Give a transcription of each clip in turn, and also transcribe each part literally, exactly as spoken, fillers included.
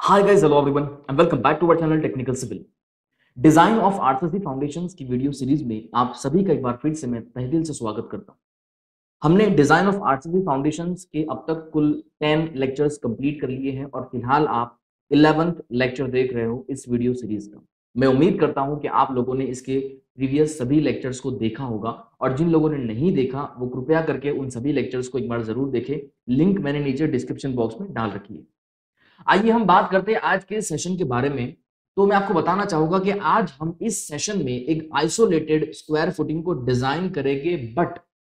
Hi guys, hello everyone and welcome back to our channel technical civil. Design of RCC foundations की video series में आप सभी का एक बार फिर से मैं तहे दिल से स्वागत करता हूं। हमने डिजाइन ऑफ आरसीसी फाउंडेशंस के अब तक कुल टेन लेक्चर्स कंप्लीट कर लिए हैं और फिलहाल आप इलेवेंथ लेक्चर देख रहे हो इस वीडियो सीरीज का। मैं उम्मीद करता हूं कि आप लोगों ने इसके प्रीवियस सभी लेक्चर्स को देखा होगा और जिन लोगों ने नहीं देखा वो कृपया करके उन सभी लेक्चर्स को एक बार जरूर देखें। लिंक मैंने नीचे डिस्क्रिप्शन बॉक्स में डाल रखी है। आइए हम बात करते हैं आज के सेशन के बारे में। तो मैं आपको बताना चाहूंगा कि आज हम इस सेशन में एक आइसोलेटेड स्क्वायर फुटिंग को डिजाइन करेंगे, बट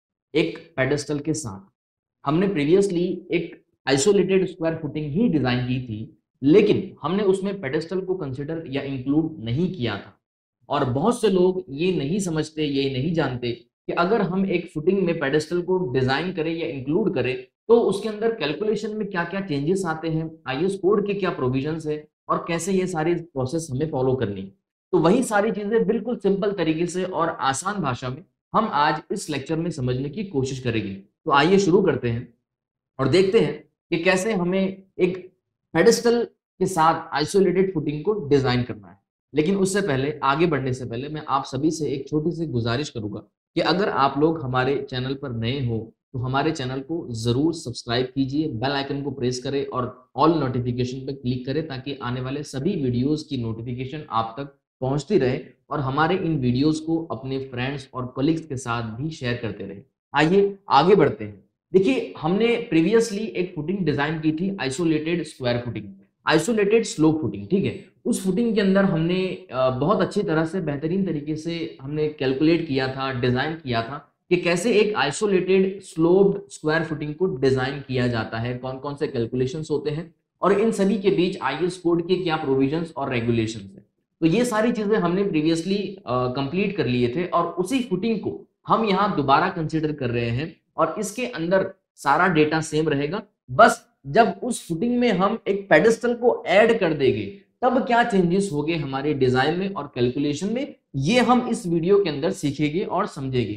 एक पेडेस्टल के साथ। हमने प्रीवियसली एक आइसोलेटेड स्क्वायर फुटिंग ही डिजाइन की थी, लेकिन हमने उसमें पेडेस्टल को कंसिडर या इंक्लूड नहीं किया था। और बहुत से लोग ये नहीं समझते, ये नहीं जानते कि अगर हम एक फुटिंग में पेडेस्टल को डिजाइन करें या इंक्लूड करें तो उसके अंदर कैलकुलेशन में क्या क्या चेंजेस आते हैं, आईएस कोड के क्या प्रोविजंस है और कैसे ये सारी प्रोसेस हमें फॉलो करनी है। तो वही सारी चीजें बिल्कुल सिंपल तरीके से और आसान भाषा में हम आज इस लेक्चर में समझने की कोशिश करेंगे। तो आइए शुरू करते हैं और देखते हैं कि कैसे हमें एक पेडेस्टल के साथ आइसोलेटेड फुटिंग को डिजाइन करना है। लेकिन उससे पहले, आगे बढ़ने से पहले, मैं आप सभी से एक छोटी सी गुजारिश करूंगा कि अगर आप लोग हमारे चैनल पर नए हो तो हमारे चैनल को जरूर सब्सक्राइब कीजिए, बेल आइकन को प्रेस करें और ऑल नोटिफिकेशन पर क्लिक करें ताकि आने वाले सभी वीडियोस की नोटिफिकेशन आप तक पहुंचती रहे और हमारे इन वीडियोस को अपने फ्रेंड्स और कलीग्स के साथ भी शेयर करते रहे। आइए आगे बढ़ते हैं। देखिए, हमने प्रीवियसली एक फुटिंग डिजाइन की थी isolated square footing, isolated slope footing. ठीक है, उस फुटिंग के अंदर हमने बहुत अच्छी तरह से, बेहतरीन तरीके से हमने कैलकुलेट किया था, डिजाइन किया था कि कैसे एक आइसोलेटेड स्लोप्ड स्क्वायर फुटिंग को डिजाइन किया जाता है, कौन कौन से कैलकुलेशंस होते हैं और इन सभी के बीच आईएस कोड के क्या प्रोविजंस और रेगुलेशंस है। तो ये सारी चीजें हमने प्रीवियसली कंप्लीट कर लिए थे और उसी फुटिंग को हम यहाँ दोबारा कंसिडर कर रहे हैं और इसके अंदर सारा डेटा सेम रहेगा। बस जब उस फुटिंग में हम एक पेडेस्टल को ऐड कर देंगे तब क्या चेंजेस होंगे हमारे डिजाइन में और कैलकुलेशन में, ये हम इस वीडियो के अंदर सीखेंगे और समझेंगे।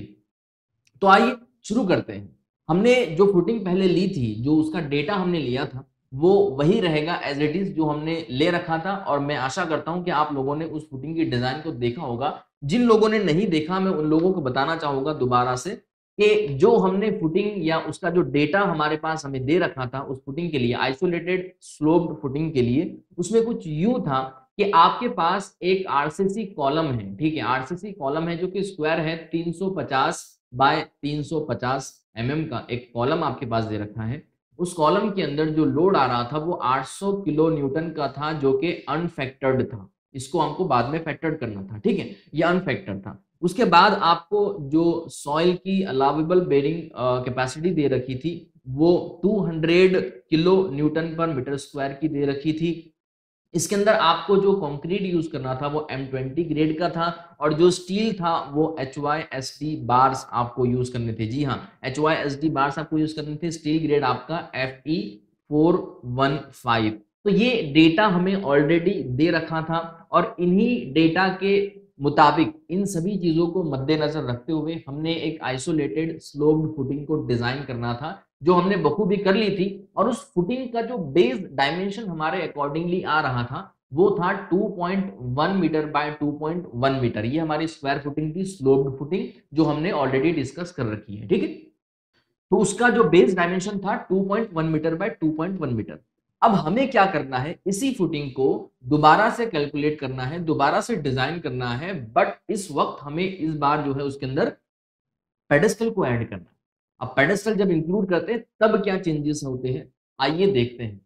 तो आइए शुरू करते हैं। हमने जो फुटिंग पहले ली थी, जो उसका डेटा हमने लिया था, वो वही रहेगा एज इट इज जो हमने ले रखा था। और मैं आशा करता हूं कि आप लोगों ने उस फुटिंग की डिजाइन को देखा होगा। जिन लोगों ने नहीं देखा, मैं उन लोगों को बताना चाहूंगा दोबारा से कि जो हमने फुटिंग या उसका जो डेटा हमारे पास हमें दे रखा था उस फुटिंग के लिए, आइसोलेटेड स्लोप्ड फुटिंग के लिए, उसमें कुछ यूं था कि आपके पास एक आरसीसी कॉलम है। ठीक है, आरसीसी कॉलम है जो कि स्क्वायर है, तीन सौ पचास बाय तीन सौ पचास एमएम का एक कॉलम आपके पास दे रखा है। उस कॉलम के अंदर जो लोड आ रहा था वो आठ सौ किलो न्यूटन का था, जो कि अनफैक्टर्ड था। इसको हमको बाद में फैक्टर्ड करना था। ठीक है, ये अनफैक्टर्ड था। उसके बाद आपको जो सॉइल की अलाउेबल बेरिंग कैपेसिटी दे रखी थी वो दो सौ kilo newton per metre square की दे रखी थी। इसके अंदर आपको जो कंक्रीट यूज करना था वो एम ट्वेंटी ग्रेड का था और जो स्टील था वो H Y S D bars आपको यूज करने थे। जी हाँ, H Y S D bars आपको यूज करने थे। स्टील ग्रेड आपका F E four one five. तो ये डेटा हमें ऑलरेडी दे रखा था और इन्हीं डेटा के मुताबिक, इन सभी चीजों को मद्देनजर रखते हुए हमने एक आइसोलेटेड स्लोप्ड फुटिंग को डिजाइन करना था, जो हमने बखूबी कर ली थी। और उस फुटिंग का जो बेस डायमेंशन हमारे अकॉर्डिंगली आ रहा था वो था two point one metre by two point one metre. ये हमारी स्क्वायर फुटिंग थी, स्लोप्ड फुटिंग, जो हमने ऑलरेडी डिस्कस कर रखी है। ठीक है, तो उसका जो बेस डायमेंशन था two point one metre by two point one metre. अब हमें क्या करना है, इसी फुटिंग को दोबारा से कैलकुलेट करना है, दोबारा से डिजाइन करना है, बट इस वक्त हमें इस बार जो है उसके अंदर पेडेस्टल को ऐड करना है। अब पेडेस्टल जब इंक्लूड करते हैं तब क्या चेंजेस होते हैं, आइए देखते हैं।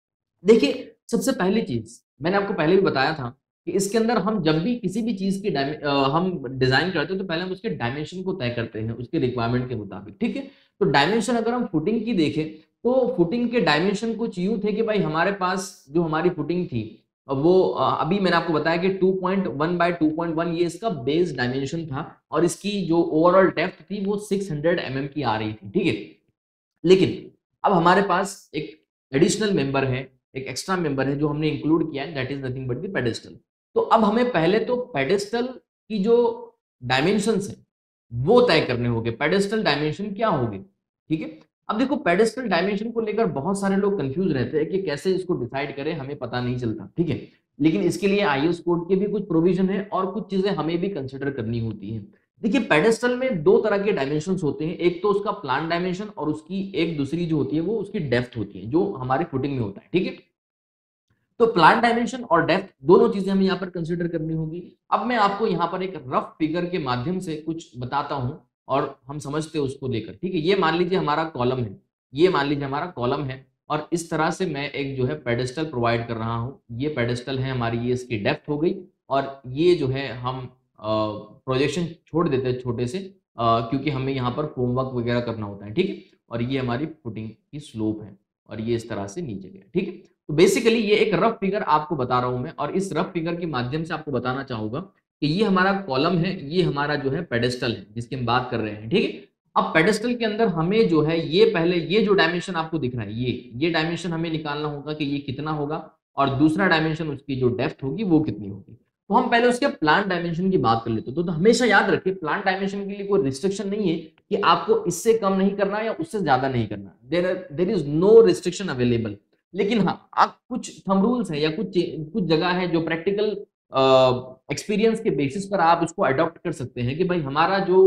देखिए, सबसे पहली चीज मैंने आपको पहले भी बताया था कि इसके अंदर हम जब भी किसी भी चीज की अ, हम डिजाइन करते हैं तो पहले हम उसके डायमेंशन को तय करते हैं उसके रिक्वायरमेंट के मुताबिक। ठीक है, तो डायमेंशन अगर हम फुटिंग की देखें तो फुटिंग के डायमेंशन कुछ यूं थे कि भाई हमारे पास जो हमारी फुटिंग थी वो अ, अभी मैंने आपको बताया कि two point one by two point one ये इसका बेस डायमेंशन था और इसकी जो ओवरऑल डेप्थ थी वो सिक्स हंड्रेड एम एम की आ रही थी। ठीक है, लेकिन अब हमारे पास एक एडिशनल मेंबर है, एक एक्स्ट्रा मेंबर है जो हमने इंक्लूड किया है, that is nothing but the pedestal. तो अब हमें पहले तो पेडेस्टल की जो डायमेंशंस है वो तय करने होंगे, पेडेस्टल डायमेंशन क्या होगी। ठीक है, अब देखो पेडेस्टल डायमेंशन को लेकर बहुत सारे लोग कंफ्यूज रहते हैं कि कैसे इसको डिसाइड करें, हमें पता नहीं चलता, ठीक है। लेकिन इसके लिए आईएस कोड के भी कुछ प्रोविजन है और कुछ चीजें हमें भी कंसिडर करनी होती है। देखिए पेडेस्टल में दो तरह के डायमेंशंस होते हैं, एक तो उसका प्लान डायमेंशन और उसकी एक दूसरी जो होती है वो उसकी डेप्थ होती है, जो हमारे फुटिंग में होता है, ठीक है। तो प्लान डायमेंशन और डेप्थ दोनों चीजें हमें यहाँ पर कंसिडर करनी होगी। अब मैं आपको यहाँ पर एक रफ फिगर के माध्यम से कुछ बताता हूँ और हम समझते हैं उसको लेकर, ठीक है। ये मान लीजिए हमारा कॉलम है, ये मान लीजिए हमारा कॉलम है और इस तरह से मैं एक जो है पेडेस्टल प्रोवाइड कर रहा हूँ। ये पेडेस्टल है हमारी, ये इसकी डेप्थ हो गई और ये जो है हम प्रोजेक्शन छोड़ देते हैं छोटे से, अ, क्योंकि हमें यहाँ पर फोमवर्क वगैरह करना होता है, ठीक है। और ये हमारी फुटिंग की स्लोप है और ये इस तरह से नीचे गया, ठीक है। तो बेसिकली ये एक रफ फिगर आपको बता रहा हूं मैं और इस रफ फिगर के माध्यम से आपको बताना चाहूंगा कि ये हमारा कॉलम है, ये हमारा जो है पेडेस्टल है जिसकी हम बात कर रहे हैं, ठीक है। अब पेडेस्टल के अंदर हमें जो है ये पहले ये जो डायमेंशन आपको दिख रहा है, ये ये डायमेंशन हमें निकालना होगा कि ये कितना होगा और दूसरा डायमेंशन उसकी जो डेप्थ होगी वो कितनी होगी। तो हम पहले उसके प्लांट डायमेंशन की बात कर लेते हैं। तो, तो हमेशा याद रखिए प्लांट डायमेंशन के लिए कोई रिस्ट्रिक्शन नहीं है कि आपको इससे कम नहीं करना या उससे ज्यादा नहीं करना, there there is no restriction available. लेकिन हाँ आप कुछ थंब रूल्स है या कुछ कुछ जगह है जो प्रैक्टिकल एक्सपीरियंस के बेसिस पर आप उसको अडॉप्ट कर सकते हैं कि भाई हमारा जो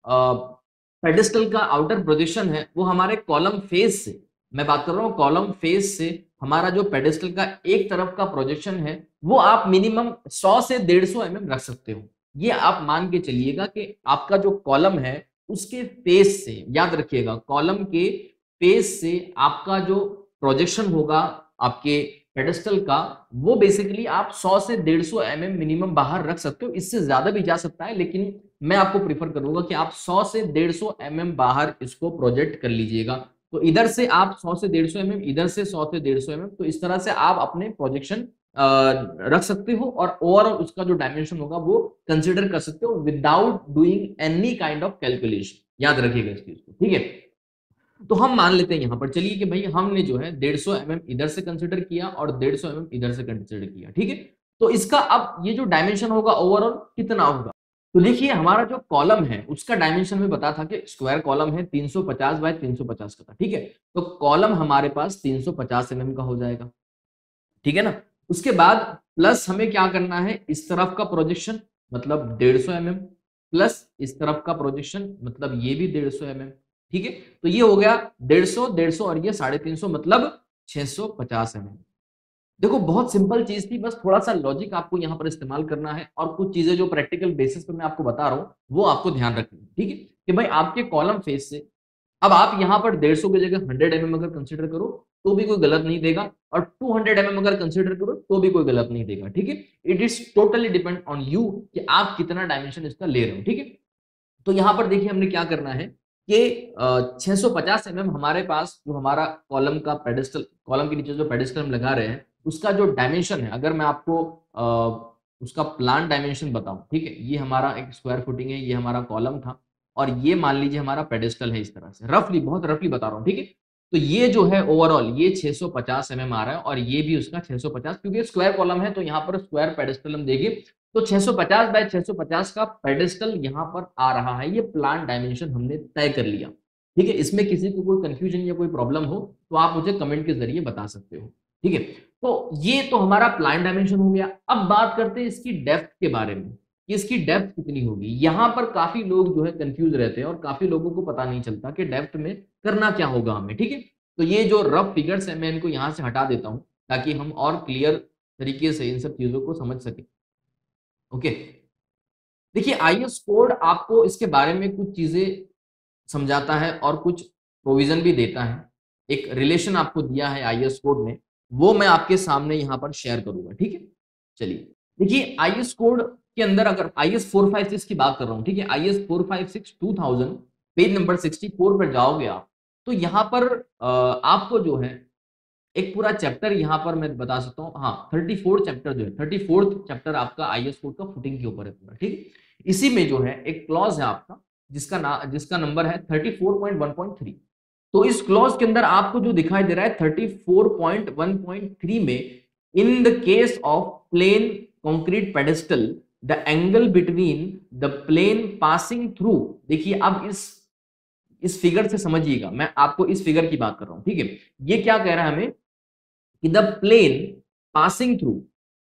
पेडेस्टल का आउटर प्रोजेक्शन है वो हमारे कॉलम फेस से, मैं बात कर रहा हूँ कॉलम फेस से, हमारा जो पेडेस्टल का एक तरफ का प्रोजेक्शन है वो आप मिनिमम सौ से डेढ़ सौ एम एम रख सकते हो। ये आप मान के चलिएगा कि आपका जो कॉलम है उसके फेस से, याद रखिएगा कॉलम के फेस से आपका जो प्रोजेक्शन होगा आपके पेडेस्टल का, वो बेसिकली आप सौ से डेढ़ सौ एम एम मिनिमम बाहर रख सकते हो। इससे ज्यादा भी जा सकता है लेकिन मैं आपको प्रीफर करूंगा कि आप सौ से डेढ़ सौ एम एम बाहर इसको प्रोजेक्ट कर लीजिएगा। तो इधर से आप सौ से डेढ़ सौ एम एम, इधर से सौ से डेढ़ सौ एम एम, तो इस तरह से आप अपने प्रोजेक्शन रख सकते हो और ओवरऑल उसका जो डायमेंशन होगा वो कंसिडर कर सकते हो without doing any kind of calculation. याद रखिएगा इस चीज को, ठीक है। तो हम मान लेते हैं यहाँ पर, चलिए कि भाई हमने जो है डेढ़ सौ एम एम इधर से कंसिडर किया और डेढ़ सौ एम एम इधर से कंसिडर किया, ठीक है। तो इसका अब ये जो डायमेंशन होगा ओवरऑल कितना होगा, तो देखिए हमारा जो कॉलम है उसका डायमेंशन में बता था कि स्क्वायर कॉलम है तीन सौ पचास बाय तीन सौ पचास का था, ठीक है। तो कॉलम हमारे पास तीन सौ पचास एम एम का हो जाएगा, ठीक है ना। उसके बाद प्लस हमें क्या करना है, इस तरफ का प्रोजेक्शन मतलब डेढ़ सौ एम एम प्लस इस तरफ का प्रोजेक्शन मतलब ये भी डेढ़ सौ एम एम, ठीक है। तो ये हो गया डेढ़ सौ डेढ़ सौ और ये साढ़े तीन सौ मतलब छह सौ पचास एम एम। देखो बहुत सिंपल चीज थी, बस थोड़ा सा लॉजिक आपको यहाँ पर इस्तेमाल करना है और कुछ चीजें जो प्रैक्टिकल बेसिस पे मैं आपको बता रहा हूँ वो आपको ध्यान रखनी है, ठीक है। कि भाई आपके कॉलम फेस से अब आप यहाँ पर डेढ़ सौ की जगह हंड्रेड एम एम अगर कंसिडर करो तो भी कोई गलत नहीं देगा और टू हंड्रेड एम एम अगर कंसिडर करो तो भी कोई गलत नहीं देगा, ठीक है। It is totally depend on you कि आप कितना डायमेंशन इसका ले रहे हो, ठीक है। तो यहाँ पर देखिए हमने क्या करना है कि छह सौ पचास एम एम हमारे पास जो हमारा कॉलम का पेडेस्टल, कॉलम के नीचे जो पेडेस्टल हम लगा रहे हैं उसका जो डायमेंशन है, अगर मैं आपको आ, उसका प्लान डायमेंशन बताऊं, ठीक है। ये हमारा एक स्क्वायर फुटिंग है, ये हमारा कॉलम था और ये मान लीजिए हमारा पेडेस्टल है, इस तरह से रफली, बहुत रफली बता रहा हूँ, ठीक है। तो ये जो है ओवरऑल ये छह सौ पचास एम एम आ रहा है और ये भी उसका छह सौ पचास, क्योंकि स्क्वायर कॉलम है तो यहाँ पर स्क्वायर पेडेस्टल हम देंगे। तो छह सौ पचास बाय छह सौ पचास का पेडेस्टल यहाँ पर आ रहा है, ये प्लान डायमेंशन हमने तय कर लिया, ठीक है। इसमें किसी को कोई कंफ्यूजन या कोई प्रॉब्लम हो तो आप मुझे कमेंट के जरिए बता सकते हो, ठीक है। तो ये तो हमारा प्लान डायमेंशन हो गया। अब बात करते हैं इसकी डेप्थ के बारे में कि इसकी डेप्थ कितनी होगी। यहाँ पर काफी लोग जो है कंफ्यूज रहते हैं और काफी लोगों को पता नहीं चलता कि डेप्थ में करना क्या होगा हमें, ठीक है। तो ये जो रफ फिगर्स है मैं इनको यहाँ से हटा देता हूँ ताकि हम और क्लियर तरीके से इन सब चीजों को समझ सके, ओके। देखिए आईएस कोड आपको इसके बारे में कुछ चीजें समझाता है और कुछ प्रोविजन भी देता है। एक रिलेशन आपको दिया है आईएस कोड ने, वो मैं आपके सामने यहाँ पर शेयर करूंगा, ठीक है। चलिए देखिए आईएस कोड के अंदर अगर आईएस फोर फाइव सिक्स की बात कर रहा हूँ, ठीक है। IS four five six two thousand page number sixty four पर जाओगे आप तो यहाँ पर आपको जो है एक पूरा चैप्टर यहाँ पर मैं बता सकता हूँ, हाँ थर्टी फोर चैप्टर जो है थर्टी फोर्थ चैप्टर आपका आईएस कोड का फुटिंग के ऊपर है पूरा, ठीक। इसी में जो है एक क्लॉज है आपका जिसका ना जिसका नंबर है thirty four point one point three. तो इस क्लॉज के अंदर आपको जो दिखाई दे रहा है thirty four point one point three में, in the case of plain concrete pedestal the angle between the plane passing through, देखिए अब इस इस फिगर से समझिएगा, मैं आपको इस फिगर की बात कर रहा हूं, ठीक है। ये क्या कह रहा है हमें कि the plane passing through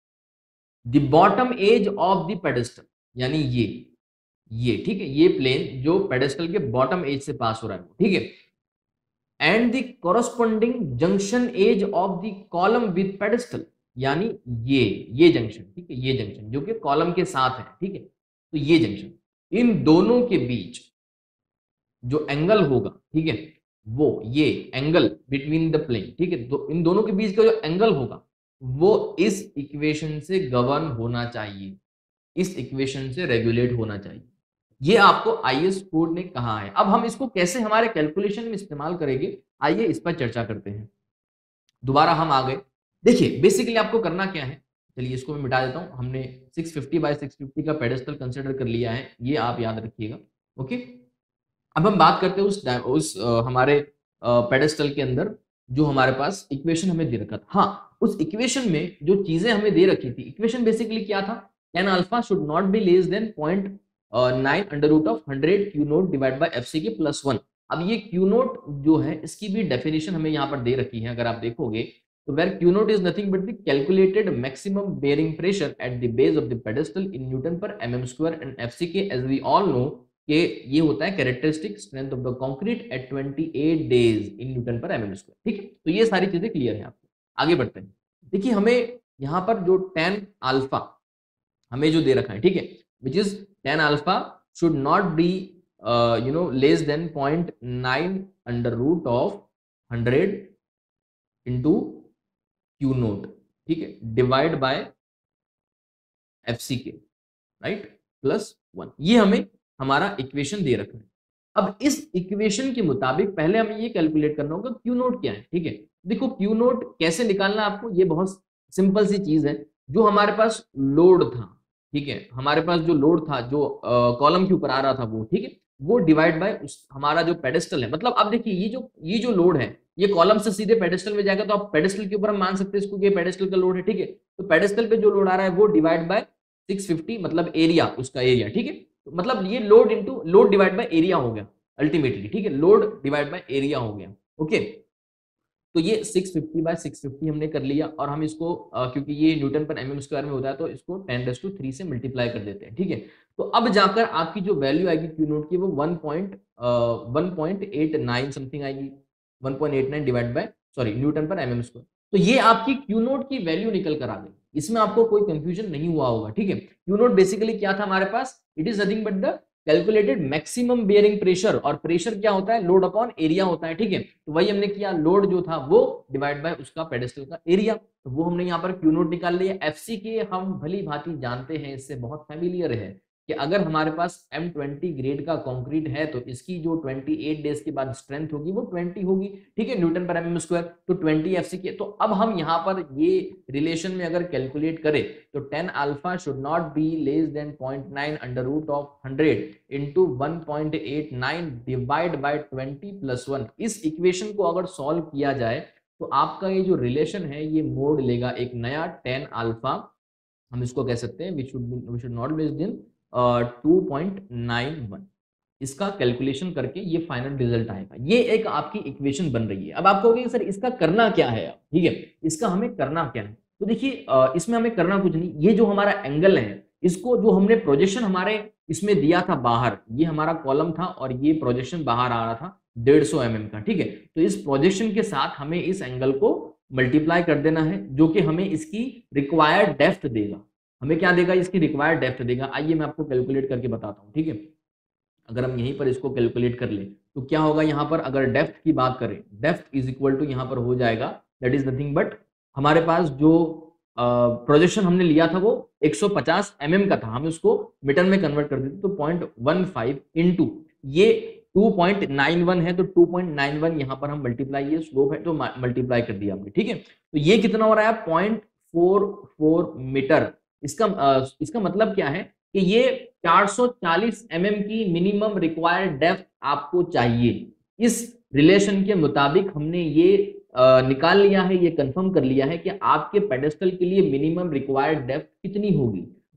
the bottom edge of the pedestal, यानी ये ये ठीक है, ये प्लेन जो पेडेस्टल के बॉटम एज से पास हो रहा है, ठीक है, and the corresponding junction edge of the column with pedestal, यानी ये ये जंक्शन, ठीक है, ये जंक्शन जो कि कॉलम के साथ है, ठीक है, तो ये जंक्शन, इन दोनों के बीच जो एंगल होगा, ठीक है, वो ये एंगल बिटवीन द प्लेन, ठीक है, तो इन दोनों के बीच का जो एंगल होगा वो इस इक्वेशन से गवर्न होना चाहिए, इस इक्वेशन से रेगुलेट होना चाहिए। ये आपको आईएस कोड ने कहा है। अब हम इसको कैसे हमारे कैलकुलेशन में इस्तेमाल करेंगे, आइए इस पर चर्चा करते हैं। दोबारा हम आ गए, देखिए बेसिकली आपको करना क्या है, चलिए इसको मैं मिटा देता हूं। हमने six fifty by six fifty का पेडेस्टल कंसिडर कर लिया है, ये आप याद रखिएगा, ओके। अब हम बात करते हैं उस उस आ, हमारे पेडेस्टल के अंदर जो हमारे पास इक्वेशन हमें दे रखा था। हाँ, उस इक्वेशन में जो चीजें हमें दे रखी थी, इक्वेशन बेसिकली क्या था, ten alpha should not be less than point nine under root of hundred q naught divide by f c k plus one. अब ये क्यू नोट जो है इसकी भी डेफिनेशन हमें यहाँ पर दे रखी है, अगर आप देखोगे तो where q naught is nothing but the calculated maximum bearing pressure at the base of the pedestal in newton पर mm square and f c k, as we all know कि ये होता है characteristic strength of the concrete at twenty eight days in newton पर mm square, ठीक है। तो ये सारी चीजें क्लियर है आपको, आगे बढ़ते हैं। देखिए हमें यहाँ पर जो टेन अल्फा हमें जो दे रखा है, ठीक है, which is ten alpha should not be you know less than point nine under root of hundred into q naught, ठीक है, डिवाइड बाय एफ सी के, राइट, प्लस वन। ये हमें हमारा इक्वेशन दे रखा है। अब इस इक्वेशन के मुताबिक पहले हमें ये कैलकुलेट करना होगा क्यू नोट क्या है, ठीक है। देखो क्यू नोट कैसे निकालना है आपको, ये बहुत सिंपल सी चीज है। जो हमारे पास लोड था, ठीक है, हमारे पास जो लोड था जो कॉलम के ऊपर आ रहा था वो, ठीक है, वो डिवाइड बाय उस हमारा जो पेडेस्टल है। मतलब अब देखिए ये जो ये जो लोड है ये कॉलम से सीधे पेडेस्टल में जाएगा, तो आप पेडेस्टल के ऊपर हम मान सकते हैं इसको कि पेडेस्टल का लोड है, ठीक है। तो पेडेस्टल पे जो लोड आ रहा है वो डिवाइड बाय सिक्स फिफ्टी, मतलब एरिया, उसका एरिया, ठीक है। तो मतलब ये load into load divide by area हो गया अल्टीमेटली, ठीक है, लोड डिवाइड बाय एरिया हो गया, ओके। तो ये six fifty by six fifty हमने कर लिया, और हम इसको आ, क्योंकि ये न्यूटन पर एमएम स्क्वायर में होता है तो इसको टेन रेज़ टू थ्री से मल्टीप्लाई कर देते हैं, ठीक है। तो अब जाकर आपकी जो वैल्यू आएगी क्यू नोट की वो one point one point eight nine something आएगी, one point eight nine divide by sorry newton पर एमएम स्क्वायर। तो ये आपकी क्यू नोट की वैल्यू निकल कर आ गई, इसमें आपको कोई कंफ्यूजन नहीं हुआ होगा, ठीक है। क्यू नोट बेसिकली क्या था हमारे पास, it is nothing but the calculated maximum bearing pressure, और प्रेशर क्या होता है, लोड अपॉन एरिया होता है, ठीक है। तो वही हमने किया, लोड जो था वो डिवाइड बाय उसका पेडेस्टल का एरिया, तो वो हमने यहाँ पर क्यू नोट निकाल लिया। एफसी के हम भली भांति जानते हैं, इससे बहुत फैमिलियर है कि अगर हमारे पास एम ट्वेंटी ग्रेड का कंक्रीट है तो इसकी जो अट्ठाईस डेज के बाद स्ट्रेंथ होगी वो ट्वेंटी होगी, ठीक है, न्यूटन पर एमएम स्क्वायर, तो ट्वेंटी एफसी के। तो अब हम यहाँ पर ये रिलेशन में अगर कैलकुलेट करें तो ten alpha should not be less than point nine under root of hundred into one point eight nine divide by twenty plus one. इस इक्वेशन को अगर सॉल्व किया जाए तो आपका ये जो रिलेशन है ये मोड लेगा एक नया टेन अल्फा, हम इसको कह सकते हैं which should we should not less than two point nine one. इसका कैलकुलेशन करके ये फाइनल रिजल्ट आएगा, ये एक आपकी इक्वेशन बन रही है। अब आप कहोगे सर इसका करना क्या है, ठीक है, इसका हमें करना क्या है। तो देखिए इसमें हमें करना कुछ नहीं, ये जो हमारा एंगल है इसको जो हमने प्रोजेक्शन हमारे इसमें दिया था बाहर, ये हमारा कॉलम था और ये प्रोजेक्शन बाहर आ रहा था डेढ़ सौ एम एम का, ठीक है। तो इस प्रोजेक्शन के साथ हमें इस एंगल को मल्टीप्लाई कर देना है, जो कि हमें इसकी रिक्वायर्ड डेप्थ देगा। हमें क्या देगा, इसकी रिक्वायर्ड डेप्थ देगा। आइए मैं आपको कैलकुलेट करके बताता हूँ, ठीक है। अगर हम यहीं पर इसको कैलकुलेट कर ले तो क्या होगा, यहाँ पर अगर डेप्थ की बात करें, डेप्थ इज इक्वल टू यहाँ पर हो जाएगा दैट इज नथिंग बट हमारे पास जो प्रोजेक्शन हमने लिया था वो एक सौ पचास एम एम का था, हम उसको मीटर में कन्वर्ट कर देते तो पॉइंट वन फाइव इंटू ये टू पॉइंट नाइन वन है, तो टू पॉइंट नाइन वन यहाँ पर हम मल्टीप्लाई, ये स्लोप है तो मल्टीप्लाई कर दिया हमने, ठीक है। तो ये कितना हो रहा है, पॉइंट फोर फोर मीटर। इसका आ, इसका मतलब क्या है कि ये चार सौ चालीस एम एम की मिनिमम रिक्वायर्ड डेप्थ आपको चाहिए। इस रिलेशन के मुताबिक हमने ये आ, निकाल लिया है, ये कंफर्म कर लिया है कि आपके पेडेस्टल के लिए मिनिमम रिक्वायर्ड डेप्थ कितनी होगी।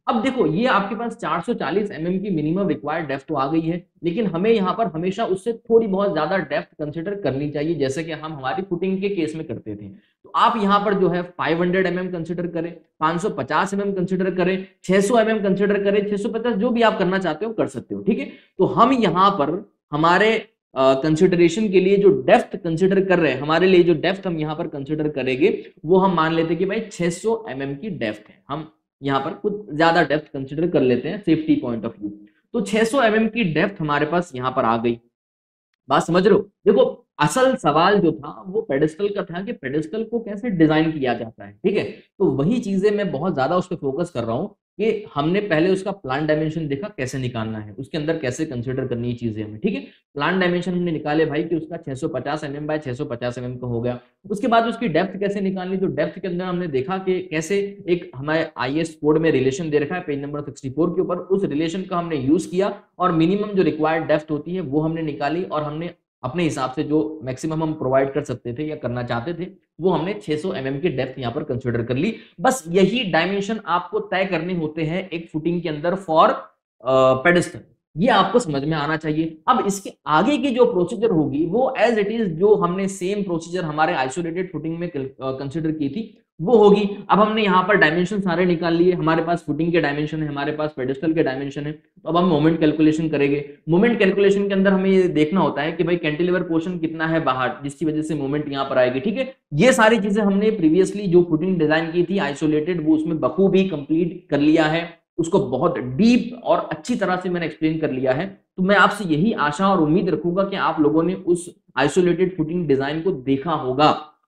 अब देखो ये आपके पास चार सौ चालीस एमएम की मिनिमम रिक्वायर्ड डेप्थ तो आ गई है, लेकिन हमें यहाँ पर हमेशा उससे थोड़ी बहुत ज्यादा डेप्थ कंसिडर करनी चाहिए, जैसे कि हम हमारी फुटिंग के केस में करते थे। तो आप यहाँ पर जो है पाँच सौ एमएम कंसिडर करें, पाँच सौ पचास एमएम कंसिडर करें, छह सौ एमएम कंसिडर करें, छह सौ पचास, जो भी आप करना चाहते हो कर सकते हो, ठीक है। तो हम यहाँ पर हमारे कंसिडरेशन uh, के लिए जो डेप्थ कंसिडर कर रहे हैं, हमारे लिए जो डेप्थ हम यहाँ पर कंसिडर करेंगे वो हम मान लेते हैं कि भाई छह सौ एमएम की डेप्थ है। हम यहाँ पर कुछ ज्यादा डेप्थ कंसिडर कर लेते हैं सेफ्टी पॉइंट ऑफ व्यू। तो छह सौ एमएम की डेप्थ हमारे पास यहाँ पर आ गई। बात समझ रहे हो? देखो असल सवाल जो था वो पेडेस्टल का था कि पेडेस्टल को कैसे डिजाइन किया जाता है, ठीक है। तो वही चीजें मैं बहुत ज्यादा उस पर फोकस कर रहा हूँ कि हमने पहले उसका प्लान डायमेंशन देखा कैसे निकालना है, उसके अंदर कैसे कंसिडर करनी है चीजें हमें, ठीक है। प्लान डायमेंशन हमने निकाले भाई कि उसका छह सौ पचास एमएम बाय छह सौ पचास एमएम का हो गया। उसके बाद उसकी डेप्थ कैसे निकालनी, तो डेप्थ के अंदर हमने देखा कि कैसे एक हमारे आईएस कोड में रिलेशन दे रखा है पेज नंबर चौंसठ के ऊपर, उस रिलेशन का हमने यूज किया और मिनिमम जो रिक्वायर्ड डेप्थ होती है वो हमने निकाली और हमने अपने हिसाब से जो मैक्सिमम हम प्रोवाइड कर सकते थे या करना चाहते थे वो हमने छह सौ एमएम की डेप्थ यहां पर कंसीडर कर ली। बस यही डायमेंशन आपको तय करने होते हैं एक फुटिंग के अंदर फॉर पेडेस्टल, ये आपको समझ में आना चाहिए। अब इसके आगे की जो प्रोसीजर होगी वो एज इट इज जो हमने सेम प्रोसीजर हमारे आइसोलेटेड फुटिंग में कंसीडर की थी वो होगी। अब हमने यहाँ पर डायमेंशन सारे निकाल लिए, हमारे पास फुटिंग के डायमेंशन है, हमारे पास पेडेस्टल के डायमेंशन है। तो अब हम मोमेंट कैलकुलेशन करेंगे। मोमेंट कैलकुलेशन के अंदर हमें ये देखना होता है कि भाई कैंटिलीवर पोर्शन कितना है बाहर, जिसकी वजह से मोमेंट यहाँ पर आएगी, ठीक है। ये सारी चीजें हमने प्रीवियसली जो फुटिंग डिजाइन की थी आइसोलेटेड वो उसमें बखूबी कंप्लीट कर लिया है, उसको बहुत डीप और अच्छी तरह से मैंने एक्सप्लेन कर लिया है। तो मैं आपसे यही आशा और उम्मीद रखूंगा कि आप लोगों ने उस आइसोलेटेड फुटिंग डिजाइन को देखा होगा।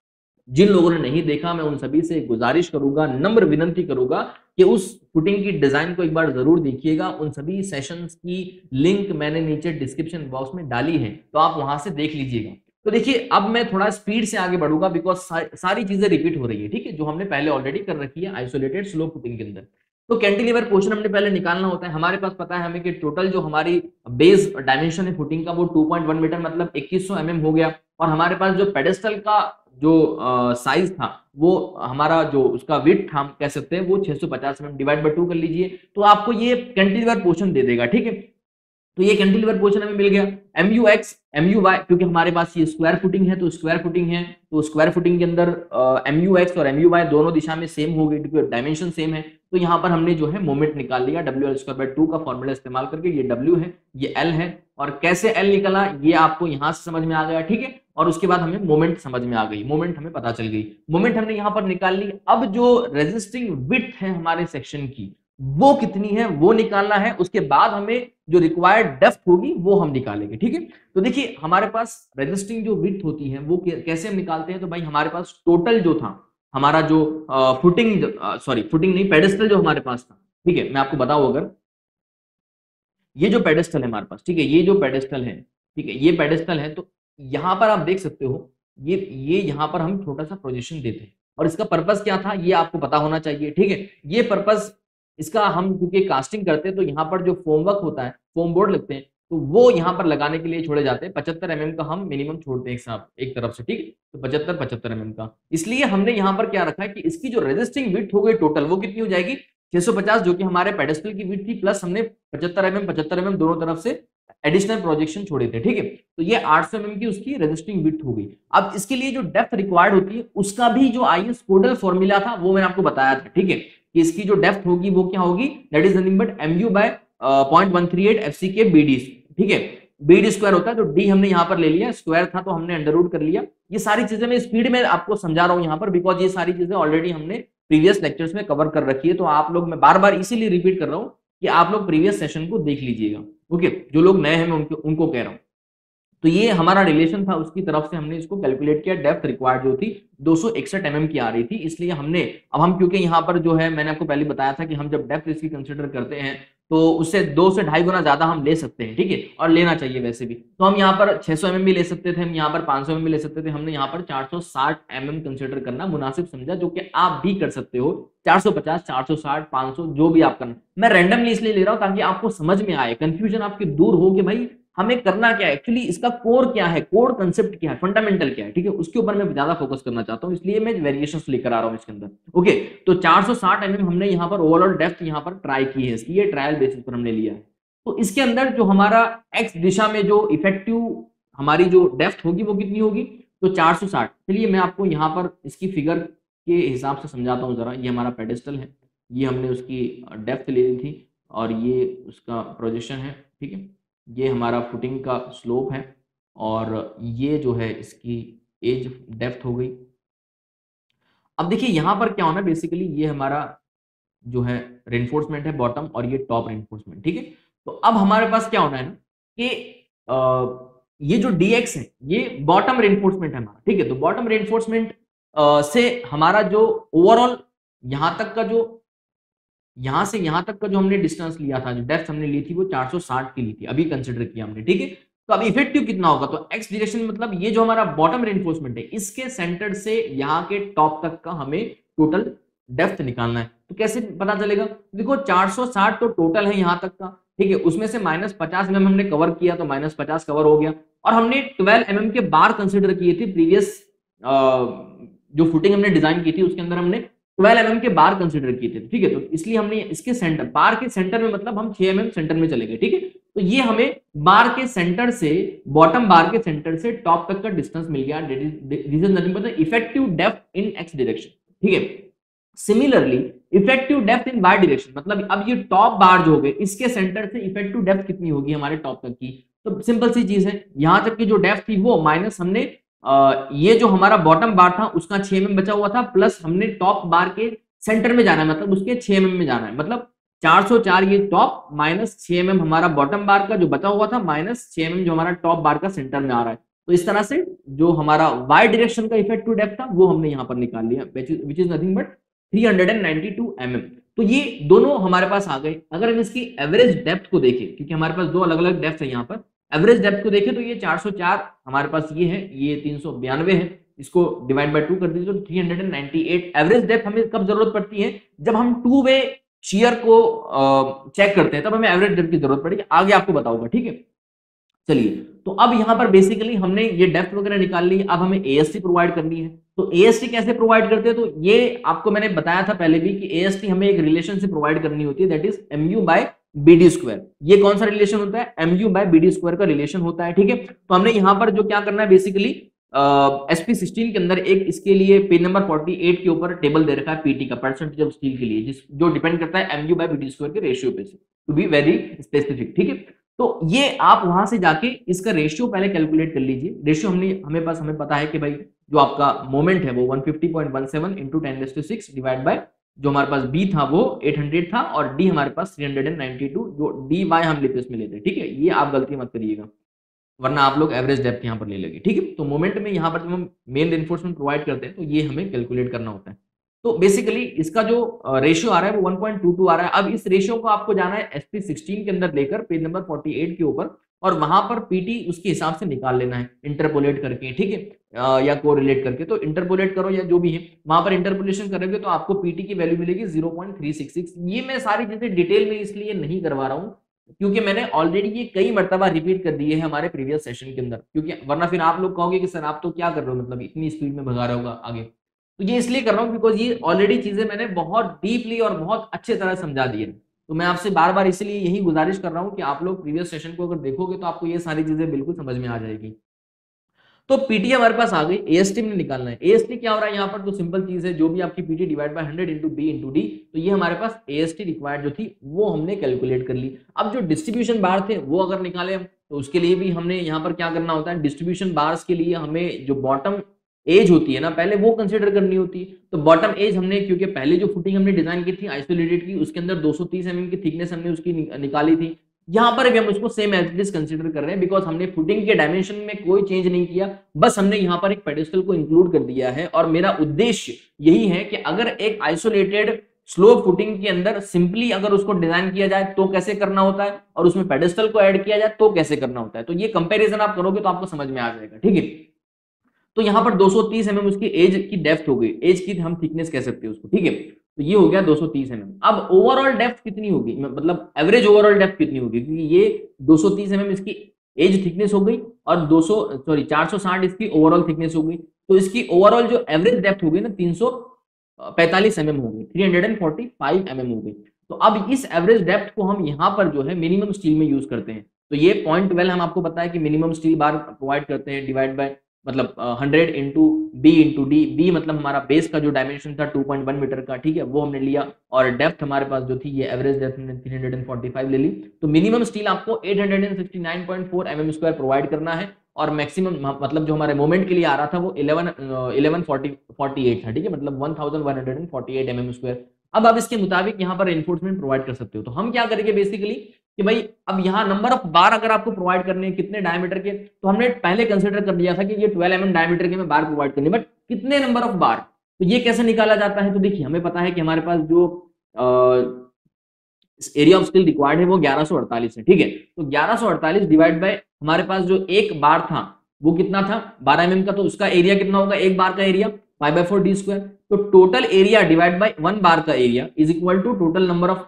जिन लोगों ने नहीं देखा मैं उन सभी से गुजारिश करूंगा, नम्र विनंती करूंगा कि उस फुटिंग की डिजाइन को एक बार जरूर देखिएगा। उन सभी सेशंस की लिंक मैंने नीचे डिस्क्रिप्शन बॉक्स में डाली है, तो आप वहां से देख लीजिएगा। तो देखिए अब मैं थोड़ा स्पीड से आगे बढ़ूंगा बिकॉज सा, सारी चीजें रिपीट हो रही है, ठीक है, जो हमने पहले ऑलरेडी कर रखी है आइसोलेटेड स्लो फुटिंग के अंदर। तो कैंटिलीवर पोर्शन हमने पहले निकालना होता है। हमारे पास पता है हमें कि टोटल जो हमारी बेस डायमेंशन है फुटिंग का वो टू पॉइंट वन मीटर मतलब इक्कीस सौ एमएम हो गया, और हमारे पास जो पेडेस्टल का जो साइज था वो हमारा जो उसका विड्थ हम कह सकते हैं वो छह सौ पचास एमएम डिवाइड बाय टू कर लीजिए, तो आपको ये कैंटिलीवर पोर्शन दे देगा, ठीक है। तो ये कैंटिलीवर पोर्शन हमें मिल गया। M u x m u y, क्योंकि हमारे पास ये स्क्वायर फुटिंग है तो स्क्वायर फुटिंग है, तो स्क्वायर फुटिंग के अंदर एम यू एक्स और एम यू वाई दोनों दिशा में सेम हो गई क्योंकि डायमेंशन सेम है। तो यहाँ पर हमने जो है मोमेंट निकाल लिया डब्ल्यू एल स्क्वायर बाय टू का फॉर्मूला इस्तेमाल करके। ये डब्ल्यू है, ये एल है, और कैसे एल निकला ये आपको यहाँ से समझ में आ गया, ठीक है। और उसके बाद हमें मोमेंट समझ में आ गई, मोमेंट हमें पता चल गई, मोमेंट हमने यहाँ पर निकाल ली। अब जो रेजिस्टिंग विड्थ है हमारे सेक्शन की वो कितनी है वो निकालना है, उसके बाद हमें जो रिक्वायर्ड डेप्थ होगी वो हम निकालेंगे, ठीक है। तो देखिए हमारे पास रेजिस्टिंग जो विड्थ होती है वो कैसे हम निकालते हैं, तो भाई हमारे पास टोटल जो था हमारा जो फुटिंग सॉरी फुटिंग नहीं पेडेस्टल जो हमारे पास था, ठीक है। मैं आपको बताऊं अगर ये जो पेडेस्टल है हमारे पास, ठीक है, ये जो पेडेस्टल है, ठीक है, ये पेडेस्टल है, तो यहां पर आप देख सकते हो ये ये यहां पर हम छोटा सा प्रोजेक्शन देते हैं, और इसका पर्पस क्या था ये आपको पता होना चाहिए, ठीक है। ये पर्पस इसका हम क्योंकि कास्टिंग करते हैं तो यहाँ पर जो फोम वर्क होता है, फोम बोर्ड लगते हैं, तो वो यहाँ पर लगाने के लिए छोड़े जाते हैं। पचहत्तर एम एम का हम मिनिमम छोड़ते हैं एक साथ एक तरफ से, ठीक है। तो पचहत्तर पचहत्तर एम एम का, इसलिए हमने यहाँ पर क्या रखा है कि इसकी जो रेजिस्टिंग विड्थ हो गई टोटल वो कितनी हो जाएगी छह सौ पचास, जो कि हमारे पेडेस्टल की विड्थ थी, प्लस हमने पचहत्तर एम एम पचहत्तर एम एम दोनों तरफ से एडिशनल प्रोजेक्शन छोड़े थे, ठीक है। तो ये आठ सौ एम एम की उसकी रेजिस्टिंग विड्थ हो गई। अब इसके लिए जो डेप्थ रिक्वायर्ड होती है उसका भी जो आईएस कोडल फॉर्मूला था वो मैंने आपको बताया था, ठीक है, कि इसकी जो डेप्थ होगी वो क्या होगी, that is nothing but mu by point one three eight fc k bd, ठीक है। बीडी स्क्वायर होता है तो डी हमने यहाँ पर ले लिया, स्क्वायर था तो हमने अंडर रूट कर लिया। ये सारी चीजें मैं स्पीड में आपको समझा रहा हूँ यहाँ पर बिकॉज ये सारी चीजें ऑलरेडी हमने प्रीवियस लेक्चर्स में कवर कर रखी है, तो आप लोग, मैं बार बार इसीलिए रिपीट कर रहा हूँ कि आप लोग प्रीवियस सेशन को देख लीजिएगा, ओके। जो लोग नए हैं मैं उनको उनको कह रहा हूँ। तो ये हमारा रिलेशन था, उसकी तरफ से हमने इसको कैलकुलेट किया। डेप्थ रिक्वायर्ड जो थी दो सौ इकसठ एमएम की आ रही थी, इसलिए हमने अब हम क्योंकि यहाँ पर जो है मैंने आपको पहले बताया था कि हम जब डेप्थ इसकी कंसिडर करते हैं तो उससे दो से ढाई गुना ज्यादा हम ले सकते हैं, ठीक है, और लेना चाहिए वैसे भी। तो हम यहाँ पर छह सौ एमएम भी ले सकते थे, हम यहाँ पर पाँच सौ एमएम भी ले सकते थे, हमने यहाँ पर चार सौ साठ एमएम कंसिडर करना मुनासिब समझा, जो कि आप भी कर सकते हो। चार सौ पचास, चार सौ साठ, पाँच सौ जो भी आप करना, मैं रैंडमली इसलिए ले रहा हूँ ताकि आपको समझ में आए, कंफ्यूजन आपकी दूर हो कि भाई हमें करना क्या है एक्चुअली, इसका कोर क्या है, कोर कंसेप्ट क्या है, फंडामेंटल क्या है, ठीक है, उसके ऊपर मैं ज्यादा फोकस करना चाहता हूँ, इसलिए मैं वेरिएशंस लेकर आ रहा हूँ इसके अंदर। ओके, तो चार सौ साठ एमएम हमने यहाँ पर ओवरऑल डेप्थ यहाँ पर ट्राई की है इसकी, ये ट्रायल बेसिस पर हमने लिया है। तो इसके अंदर जो हमारा एक्स दिशा में जो इफेक्टिव हमारी जो डेप्थ होगी वो कितनी होगी, तो चार सौ साठ। चलिए मैं आपको यहाँ पर इसकी फिगर के हिसाब से समझाता हूँ जरा। ये हमारा पेडेस्टल है, ये हमने उसकी डेप्थ ले ली थी और ये उसका प्रोजेक्शन है, ठीक है, ये हमारा फुटिंग का स्लोप है और ये जो है इसकी एज डेप्थ हो गई। अब देखिए यहाँ पर क्या होना, बेसिकली ये हमारा जो है रेनफोर्समेंट है बॉटम और ये टॉप रेनफोर्समेंट, ठीक है। तो अब हमारे पास क्या होना है ना कि आ, ये जो dx है ये बॉटम रेनफोर्समेंट है हमारा, ठीक है। तो बॉटम रेनफोर्समेंट से हमारा जो ओवरऑल यहां तक का जो यहां से यहां तक का जो हमने डिस्टेंस लिया था, जो डेप्थ हमने ली थी वो चार सौ साठ की ली थी, अभी कंसिडर किया हमने, ठीक है। तो अब इफेक्टिव कितना होगा, तो एक्स डायरेक्शन मतलब ये जो हमारा बॉटम रेनफोर्समेंट है इसके सेंटर से यहाँ के टॉप तक का हमें टोटल डेप्थ निकालना है। तो कैसे पता चलेगा, देखो चार सौ साठ तो टोटल है यहाँ तक का, ठीक है, उसमें से माइनस पचास एम हमने कवर किया तो माइनस पचास कवर हो गया, और हमने ट्वेल्व एम एम के बार कंसिडर किए थे प्रीवियस जो फुटिंग हमने डिजाइन की थी उसके अंदर हमने ट्वेल्व एम एम के बार कंसिडर किए थे, ठीक है। तो इसलिए हमने इसके सेंटर, बार के सेंटर में मतलब हम छह एम एम सेंटर में चले गए, ठीक है। तो ये हमें बार के सेंटर से, बॉटम बार के सेंटर से टॉप तक का डिस्टेंस मिल गया, this is nothing but the effective depth in x direction, ठीक है। Similarly effective depth in y direction, मतलब अब ये टॉप बार जो हो गए इसके सेंटर से इफेक्टिव डेप्थ कितनी होगी हमारे टॉप तक की, तो सिंपल सी चीज है, यहां तक की जो डेप्थ थी वो माइनस हमने आ, ये जो हमारा बॉटम बार था उसका छह एम एम बचा हुआ था, प्लस हमने टॉप बार के सेंटर में जाना है, मतलब उसके छह एम एम में जाना है, मतलब चार सौ चार ये टॉप माइनस छह एम एम हमारा बॉटम बार का जो बचा हुआ था, माइनस छह एम एम जो हमारा टॉप बार का सेंटर में आ रहा है। तो इस तरह से जो हमारा वाई डायरेक्शन का इफेक्टिव डेप्थ था वो हमने यहाँ पर निकाल लिया, which is nothing but three hundred ninety two m m. तो ये दोनों हमारे पास आ गए। अगर हम इसकी एवरेज डेप्थ को देखें, क्योंकि हमारे पास दो अलग अलग डेप्थ है यहाँ पर, एवरेज डेप्थ को देखें तो ये चार सौ चार हमारे पास ये है, ये तीन सौ बयानवे है, इसको डिवाइड बाय टू कर दीजिए तो three hundred ninety eight. Average depth हमें कब जरूरत पड़ती है, जब हम टू वे शेयर को चेक करते हैं तब हमें एवरेज डेप्थ की जरूरत पड़ेगी, आगे आपको बताऊंगा, ठीक है। चलिए, तो अब यहां पर बेसिकली हमने ये डेप्थ वगैरह निकाल ली, अब हमें एएसटी प्रोवाइड करनी है। तो एएसटी कैसे प्रोवाइड करते हैं, तो ये आपको मैंने बताया था पहले भी कि एएसटी हमें एक रिलेशन से प्रोवाइड करनी होती है, that is mu by bd square. ये कौन सा रिलेशन होता है, एमयू बाय बीडी स्क्वायर का रिलेशन होता है, ठीक है। तो हमने यहां पर जो क्या करना है बेसिकली, एसपी सिक्सटीन के अंदर एक इसके लिए पेज नंबर फोर्टी एट के ऊपर टेबल दे रखा है पीटी का, परसेंटेज ऑफ स्टील के लिए, जिस जो डिपेंड करता है एमयू बाय बीडी स्क्वायर के रेशियो पे से, टू बी वेरी स्पेसिफिक, ठीक है। तो ये आप वहां से जाके इसका रेशियो पहले कैलकुलेट कर लीजिए। रेशियो हमने हमें पास हमें पता है कि भाई जो आपका मोमेंट है वो one fifty point one seven into ten raise to six divide by जो हमारे पास बी था वो एट हंड्रेड था, और डी हमारे पास थ्री हंड्रेड नाइंटी टू, जो डी वाई हम लिपिस में लेते हैं, ठीक है। ये आप गलती मत करिएगा वरना आप लोग एवरेज डेप्थ यहाँ पर ले लेंगे, ठीक है। तो मोमेंट में यहाँ पर जब हम मेन रेनफोर्समेंट प्रोवाइड करते हैं तो ये हमें कैलकुलेट करना होता है। तो बेसिकली इसका जो रेशियो आ रहा है वो वन पॉइंट टू टू आ रहा है। अब इस रेशियो को आपको जाना है एसपी सिक्सटीन के अंदर लेकर पेज नंबर फोर्टी एट के ऊपर, और वहां पर पीटी उसके हिसाब से निकाल लेना है इंटरपोलेट करके, ठीक है, या कोरिलेट करके। तो इंटरपोलेट करो या जो भी है, वहां पर इंटरपोलेशन करोगे तो आपको पीटी की वैल्यू मिलेगी zero point three six six. ये मैं सारी चीजें डिटेल में इसलिए नहीं करवा रहा हूँ क्योंकि मैंने ऑलरेडी ये कई मर्तबा रिपीट कर दिए हैं हमारे प्रीवियस सेशन के अंदर, क्योंकि वरना फिर आप लोग कहोगे कि सर आप तो क्या कर रहे हो, मतलब इतनी स्पीड में भगा रहे होगा आगे। तो ये इसलिए कर रहा हूँ बिकॉज ये ऑलरेडी चीजें मैंने बहुत डीपली और बहुत अच्छे तरह समझा दी है। तो मैं आपसे बार बार इसलिए यही गुजारिश कर रहा हूँ कि आप लोग प्रीवियस सेशन को अगर देखोगे तो आपको ये सारी चीजें बिल्कुल समझ में आ जाएगी। तो पीटी हमारे पास आ गई, एएसटी में निकालना है। एएसटी क्या हो रहा है यहाँ पर, तो सिंपल चीज है, जो भी आपकी pt divide by hundred into b into d, तो ये हमारे पास एएसटी रिक्वायर्ड जो थी वो हमने कैलकुलेट कर ली। अब जो डिस्ट्रीब्यूशन बार थे वो अगर निकाले हम तो उसके लिए भी हमने यहाँ पर क्या करना होता है, डिस्ट्रीब्यूशन बार्स के लिए हमें जो बॉटम एज होती है ना पहले वो कंसिडर करनी होती है। तो बॉटम एज हमने, क्योंकि पहले जो फुटिंग हमने डिजाइन की थी आइसोलेटेड की, उसके अंदर दो सौ तीस एमएम की थिकनेस हमने उसकी निकाली थी। यहाँ पर भी हम उसको same as it is consider कर रहे हैं बिकॉज हमने फुटिंग के डायमेंशन में कोई चेंज नहीं किया, बस हमने यहाँ पर एक पेडेस्टल को इंक्लूड कर दिया है। और मेरा उद्देश्य यही है कि अगर एक आइसोलेटेड स्लो फुटिंग के अंदर सिंपली अगर उसको डिजाइन किया जाए तो कैसे करना होता है, और उसमें पेडेस्टल को ऐड किया जाए तो कैसे करना होता है, तो ये कंपैरिजन आप करोगे तो आपको समझ में आ जाएगा, ठीक है। तो यहाँ पर दो सौ तीस एमएम उसकी एज की डेप्थ हो गई, एज की हम थिकनेस कह सकते हैं उसको, ठीक है। तो ये हो गया दो सौ तीस एमएम। अब ओवरऑल डेप्थ कितनी होगी, मतलब एवरेज ओवरऑल डेप्थ कितनी होगी, क्योंकि ये दो सौ तीस एमएम इसकी एज थिकनेस हो गई और दो सौ सॉरी चार सौ साठ इसकी ओवरऑल थिकनेस हो गई। तो इसकी ओवरऑल जो एवरेज डेप्थ हो गई ना तीन सौ पैंतालीस एम एम हो गई, three hundred forty five m m हो गई। तो अब इस एवरेज डेप्थ को हम यहाँ पर जो है मिनिमम स्टील में यूज करते हैं। तो ये पॉइंट ट्वेल्व हम आपको बताया कि मिनिमम स्टील बार प्रोवाइड करते हैं डिवाइड बाय मतलब hundred into b into d, b मतलब हमारा बेस का जो डायमेंशन था टू पॉइंट वन मीटर का, ठीक है, वो हमने लिया और डेप्थ हमारे पास जो थी ये एवरेज डेप्थ हमने थ्री हंड्रेड फोर्टी फाइव ले ली। तो मिनिमम स्टील आपको eight hundred sixty nine point four m m square provide करना है और मैक्सिमम मतलब जो हमारे मोमेंट के लिए आ रहा था वो eleven eleven forty forty eight था, ठीक है, मतलब one thousand one hundred forty eight m m square. अब आप इसके मुताबिक यहाँ पर एनफोर्समेंट प्रोवाइड कर सकते हो। तो हम क्या करेंगे बेसिकली कि भाई अब यहाँ नंबर ऑफ बार अगर आपको प्रोवाइड करने हैं कितने डायमीटर के, तो हमने पहले कंसिडर कर लिया था कि ये ट्वेल्व एम एम डायमीटर के में बार प्रोवाइड करने, बट कितने नंबर ऑफ बार, तो ये कैसे निकाला जाता है। तो देखिए हमें पता है कि हमारे पास जो एरिया ऑफ स्टील रिक्वायर्ड है वो ग्यारह सौ अड़तालीस है, ठीक है। तो ग्यारह सौ अड़तालीस डिवाइड बाय हमारे पास जो एक बार था वो कितना था बारह एम एम का, तो उसका एरिया कितना होगा, एक बार का area pi by four d square. तो total area divide by one bar का area is equal to total number of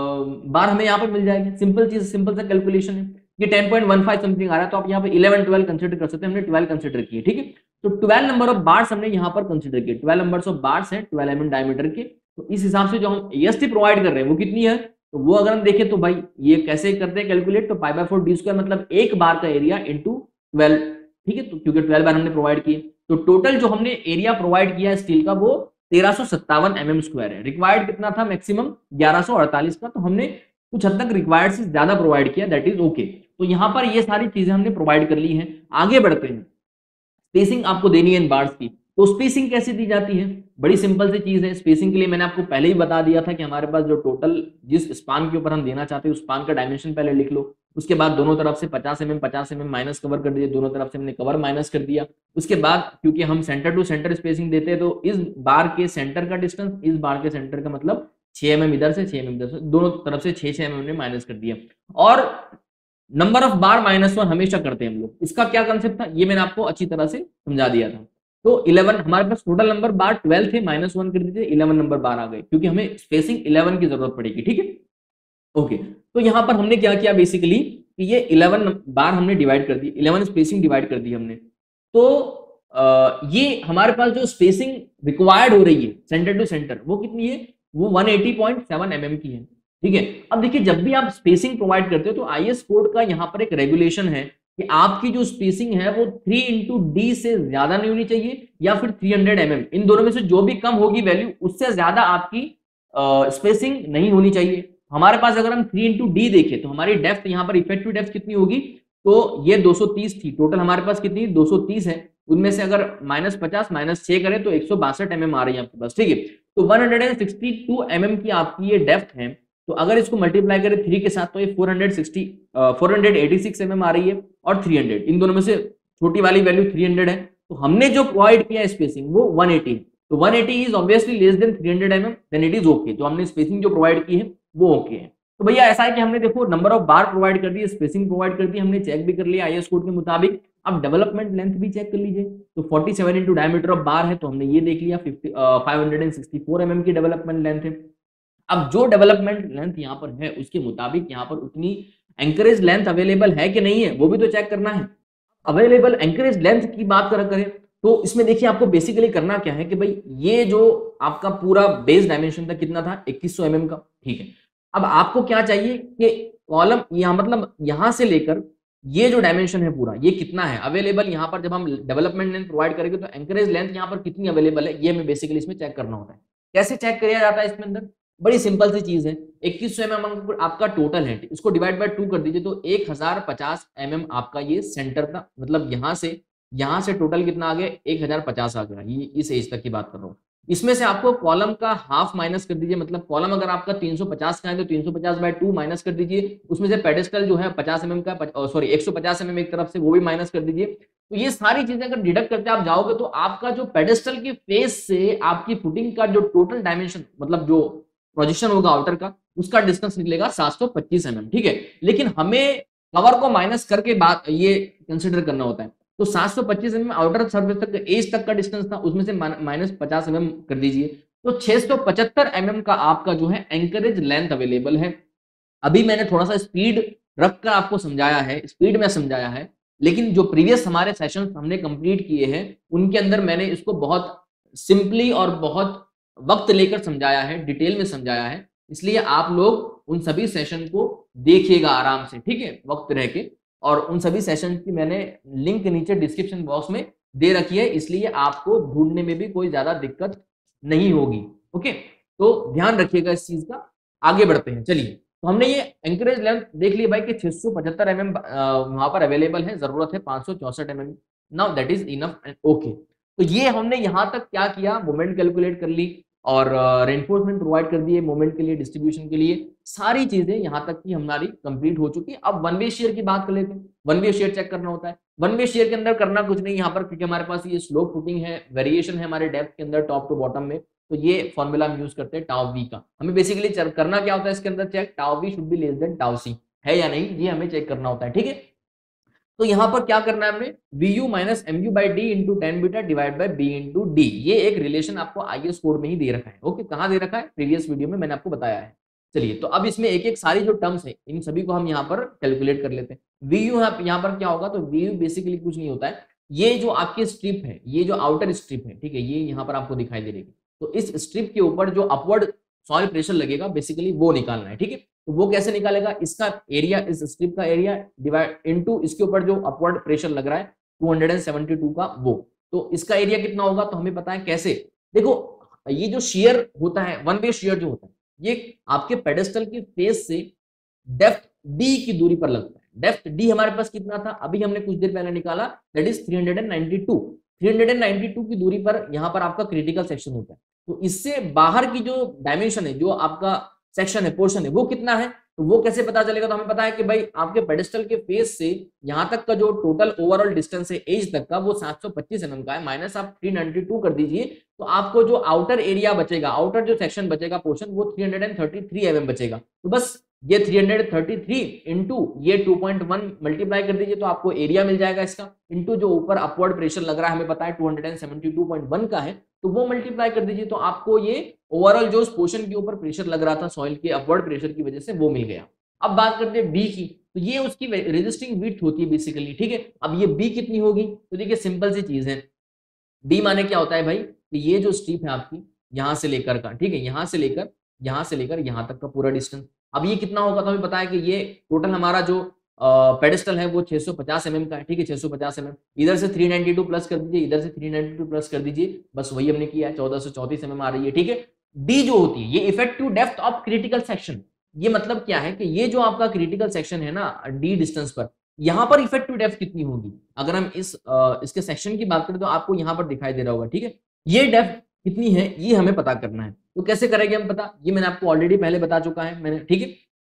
bar हमें यहाँ पे मिल जाएगी। सिंपल चीज, सिंपल सा कैलकुलेशन है। ये ten point one five something आ रहा है, तो आप यहाँ पे इलेवन ट्वेल्व कंसिडर कर सकते हैं, हमने ट्वेल्व कंसिडर किए, ठीक है। तो ट्वेल्व नंबर ऑफ बार्स हमने यहाँ पर कंसिडर किए, ट्वेल्व नंबर ऑफ बार्स हैं ट्वेल्व एम एम डायमीटर के। तो इस हिसाब से जो हम ईएसटी प्रोवाइड कर रहे हैं वो कितनी है, तो वो अगर हम देखें तो भाई ये कैसे करते हैं कैलकुलेट, तो pi by four d square मतलब एक बार का एरिया इंटू ट्वेल्व, ठीक है, तो क्योंकि ट्वेल्व बार हमने प्रोवाइड किए। तो टोटल जो हमने एरिया प्रोवाइड किया स्टील का वो तेरह सौ सत्तावन एम एम स्क्वायर है। रिक्वायर्ड कितना था मैक्सिमम ग्यारह सौ अड़तालीस का, तो हमने कुछ हद तक रिक्वायर्ड से ज्यादा प्रोवाइड किया, दैट इज ओके। तो यहाँ पर ये सारी चीजें हमने प्रोवाइड कर ली हैं। आगे बढ़ते हैं, स्पेसिंग आपको देनी है इन बार्स की। तो स्पेसिंग कैसे दी जाती है, बड़ी सिंपल सी चीज है। स्पेसिंग के लिए मैंने आपको पहले ही बता दिया था कि हमारे पास जो टोटल जिस स्पान के ऊपर हम देना चाहते हैं उस स्पान का डायमेंशन पहले लिख लो। उसके बाद दोनों तरफ से पचास एम एम पचास एम एम माइनस कवर कर दीजिए, दोनों तरफ से हमने कवर माइनस कर दिया। उसके बाद क्योंकि हम सेंटर टू सेंटर स्पेसिंग देते हैं तो इस बार के सेंटर का डिस्टेंस इस बार के सेंटर का मतलब छह एम एम इधर से छह एम एम इधर से, दोनों तरफ से छह छह एम एम ने माइनस कर दिया। और number of bar minus one हमेशा करते हैं हम लोग। इसका क्या कंसेप्ट था ये मैंने आपको अच्छी तरह से समझा दिया था। तो इलेवन हमारे पास टोटल नंबर बार ट्वेल्व थे, माइनस वन कर दीजिए, इलेवन नंबर बार आ गए क्योंकि हमें स्पेसिंग इलेवन की जरूरत पड़ेगी, ठीक है। ओके, तो यहां पर हमने क्या किया बेसिकली कि ये इलेवन बार हमने डिवाइड कर दी, इलेवन स्पेसिंग डिवाइड कर दी हमने। तो आ, ये हमारे पास जो स्पेसिंग रिक्वायर्ड हो रही है सेंटर टू सेंटर वो कितनी है, वो one eighty point seven m m की है, ठीक है। अब देखिए जब भी आप स्पेसिंग प्रोवाइड करते हो तो आईएस कोड का यहाँ पर एक रेगुलेशन है कि आपकी जो स्पेसिंग है वो थ्री इंटू डी से ज्यादा नहीं होनी चाहिए या फिर थ्री हंड्रेड एम एम, इन दोनों में से जो भी कम होगी वैल्यू उससे ज्यादा आपकी स्पेसिंग नहीं होनी चाहिए। हमारे पास अगर हम थ्री इंटू डी देखें तो हमारी डेप्थ यहाँ पर इफेक्टिव डेप्थ कितनी होगी, तो ये दो सौ तीस थी, टोटल हमारे पास कितनी दो सौ तीस है, उनमें से अगर माइनस पचास माइनस छह करें तो एक सौ बासठ एम एम आ रही है आपके पास, ठीक है। तो one hundred sixty two m m की आपकी ये डेप्थ है। तो अगर इसको मल्टीप्लाई करें थ्री के साथ तो ये four hundred sixty four hundred eighty six m m आ रही है और थ्री हंड्रेड, इन दोनों में से छोटी वाली वैल्यू थ्री हंड्रेड है। तो हमने जो प्रोवाइड किया स्पेसिंग वो वन एटी है, तो one eighty is obviously less than three hundred M m, then it is okay. जो हमने स्पेसिंग जो प्रोवाइड की है वो ओके है। तो भैया ऐसा है कि हमने देखो नंबर ऑफ बार प्रोवाइड कर दी, स्पेसिंग प्रोवाइड कर दी, हमने चेक भी कर लिया आईएस कोड के मुताबिक। अब डेवलपमेंट लेंथ भी चेक कर लीजिए, तो forty seven into diameter of bar है, तो हमने ये देख लिया five hundred sixty four m m की डेवलपमेंट लेंथ है। अब जो डेवलपमेंट लेंथ यहाँ पर है उसके मुताबिक यहाँ पर उतनी एंकरेज लेंथ अवेलेबल है कि नहीं है वो भी तो चेक करना है। अवेलेबल एंकरेज लेंथ की बात कर करें तो इसमें देखिए आपको बेसिकली करना क्या है कि भाई ये जो आपका पूरा बेस डायमेंशन था कितना था इक्कीस सौ एम एम का, ठीक है। अब आपको क्या चाहिए कि कॉलम यहाँ मतलब यहाँ से लेकर ये जो डायमेंशन है पूरा ये कितना है अवेलेबल। यहाँ पर जब हम डेवलपमेंट लेंथ प्रोवाइड करेंगे तो एंकरेज लेंथ यहाँ पर कितनी अवेलेबल है ये हमें बेसिकली इसमें चेक करना होता है। कैसे चेक किया जाता है इसमें अंदर, बड़ी सिंपल सी चीज है। इक्कीस सौ एम एम आपका टोटल है, इसको डिवाइड बाय टू कर दीजिए तो एक हजार पचास एम एम आपका ये सेंटर का मतलब यहाँ से यहाँ से टोटल कितना आ गया एक हजार पचास आ गया, ये इस एज तक की बात कर रहा हूँ। इसमें से आपको कॉलम का हाफ माइनस कर दीजिए, मतलब कॉलम अगर आपका तीन सौ पचास का है तो तीन सौ पचास बाय टू माइनस कर दीजिए। उसमें से पेडेस्टल जो है पचास एमएम का सॉरी एक सौ पचास एमएम एक तरफ से वो भी माइनस कर दीजिए। तो ये सारी चीजें अगर डिडक्ट करते आप जाओगे तो आपका जो पेडेस्टल के फेस से आपकी फुटिंग का जो टोटल डायमेंशन मतलब जो प्रोजेक्शन होगा आउटर का उसका डिस्टेंस निकलेगा सात सौ पच्चीस एमएम, ठीक है। लेकिन हमें कवर को माइनस करके बात ये कंसिडर करना होता है। तो सात सौ पच्चीस एमएम आउटर सर्फेस तक एज तक का डिस्टेंस था, उसमें से माइनस पचास एमएम कर दीजिए तो छह सौ पचहत्तर एमएम का आपका जो है एंकरेज लेंथ अवेलेबल है। अभी मैंने थोड़ा सा स्पीड रखकर आपको समझाया है, स्पीड में समझाया है, लेकिन जो प्रीवियस हमारे सेशंस हमने कंप्लीट किए हैं उनके अंदर मैंने इसको बहुत सिंपली और बहुत वक्त लेकर समझाया है, डिटेल में समझाया है। इसलिए आप लोग उन सभी सेशन को देखिएगा आराम से, ठीक है, वक्त रह के। और उन सभी सेशन की मैंने लिंक नीचे डिस्क्रिप्शन बॉक्स में दे रखी है, इसलिए आपको ढूंढने में भी कोई ज्यादा दिक्कत नहीं होगी। ओके, तो ध्यान रखिएगा इस चीज का। आगे बढ़ते हैं, चलिए। तो हमने ये एंकरेज लेंथ देख ली भाई कि छह सौ पचहत्तर एम एम वहां पर अवेलेबल है, जरूरत है पांच सौ चौसठ m m. Now that is enough and okay. तो ये हमने यहां तक क्या किया, मोमेंट कैलकुलेट कर ली और रेनफोर्समेंट प्रोवाइड कर दिए मोमेंट के लिए, डिस्ट्रीब्यूशन के लिए, सारी चीजें यहां तक की हमारी कंप्लीट हो चुकी है। अब वन वे शेयर की बात कर लेते हैं। वन वे शेयर चेक करना होता है। वन वे शेयर के अंदर करना कुछ नहीं यहाँ पर, क्योंकि हमारे पास ये स्लोप फुटिंग है, वेरिएशन है हमारे डेप्थ के अंदर टॉप टू बॉटम में, तो ये फॉर्मूला हम यूज करते हैं टाउ वी का। हमें बेसिकली करना क्या होता है इसके अंदर check, tau v should be less than tau c है या नहीं, ये हमें चेक करना होता है, ठीक है। तो यहाँ पर क्या करना है हमने, V U minus M U by D into ten beta divide by B into D. ये एक रिलेशन आपको आईएएस कोड में ही दे रखा है। ओके, कहाँ दे रखा है, प्रीवियस वीडियो में मैंने आपको बताया है। चलिए, तो अब इसमें एक एक सारी जो टर्म्स है इन सभी को हम यहाँ पर कैलकुलेट कर लेते हैं। वी यू यहाँ पर क्या होगा, तो वी यू बेसिकली कुछ नहीं होता है, ये जो आपकी स्ट्रिप है, ये जो आउटर स्ट्रिप है, ठीक है, ये यहाँ पर आपको दिखाई दे रही है। तो इस स्ट्रिप के ऊपर जो अपवर्ड सॉइल प्रेशर लगेगा बेसिकली वो निकालना है, ठीक है। तो वो कैसे निकालेगा, इसका एरिया, इस स्ट्रिप का एरिया डिवाइड इनटू इसके ऊपर जो अपवर्ड प्रेशर लग रहा है दो सौ बहत्तर का, वो तो इसका एरिया कितना होगा, तो हमें पता है कैसे। देखो, ये जो शेयर होता है, वन वे शेयर जो होता है, ये आपके पेडेस्टल के फेस से डेप्थ डी की दूरी पर लगता है। डेप्थ डी हमारे पास कितना था, अभी हमने कुछ देर पहले निकाला, that is three hundred ninety two. Three hundred ninety two की दूरी पर यहाँ पर आपका क्रिटिकल सेक्शन होता है। तो इससे बाहर की जो डायमेंशन है, जो आपका सेक्शन है, पोर्शन है, वो कितना है, तो वो कैसे पता चलेगा, तो हमें पता है कि भाई आपके पेडेस्टल के फेस से यहाँ तक का जो टोटल ओवरऑल डिस्टेंस है एज तक का, वो सात सौ पच्चीस एमएम का है, माइनस आप तीन सौ बानवे कर दीजिए, तो आपको जो आउटर एरिया बचेगा, आउटर जो सेक्शन बचेगा पोर्शन, वो तीन सौ तैंतीस एमएम बचेगा। तो बस ये तीन सौ तैंतीस इंटू ये टू पॉइंट वन मल्टीप्लाई कर दीजिए, तो आपको एरिया मिल जाएगा इसका, इंटू जो ऊपर अपवर्ड प्रेशर लग रहा है, हमें पता है दो सौ बहत्तर पॉइंट वन का है, तो वो मल्टीप्लाई कर दीजिए, तो आपको ये ओवरऑल जो पोर्शन के ऊपर प्रेशर लग रहा था सॉइल के अपवर्ड प्रेशर की वजह से, वो मिल गया। अब बात करते हैं बी की, तो ये उसकी रेजिस्टिंग विड्थ होती है बेसिकली, ठीक है। अब ये बी कितनी होगी, तो देखिए सिंपल सी चीज है, बी माने क्या होता है भाई, कि ये जो स्ट्रिप है आपकी यहां से लेकर का, ठीक है, यहां से लेकर यहां से लेकर यहां तक का पूरा डिस्टेंस। अब ये कितना होगा, तो हमें पता है कि ये टोटल हमारा जो पेडेस्टल है वो छह सौ पचास एमएम का है, ठीक है, छह सौ पचास एमएम। इधर से तीन सौ बानवे प्लस कर दीजिए, इधर से तीन सौ बानवे प्लस कर दीजिए, बस वही हमने किया है, चौदह सौ चौंतीस एमएम आ रही है, ठीक है। डी जो होती है, ये effective depth of critical section. ये मतलब क्या है कि ये जो आपका क्रिटिकल सेक्शन है ना डी डिस्टेंस पर, यहाँ पर इफेक्टिव डेप्थ कितनी होगी, अगर हम इस आ, इसके सेक्शन की बात करें तो आपको यहाँ पर दिखाई दे रहा होगा, ठीक है। ये डेप्थ कितनी है ये हमें पता करना है, तो कैसे करेंगे हम पता, ये मैंने आपको ऑलरेडी पहले बता चुका है मैंने, ठीक है।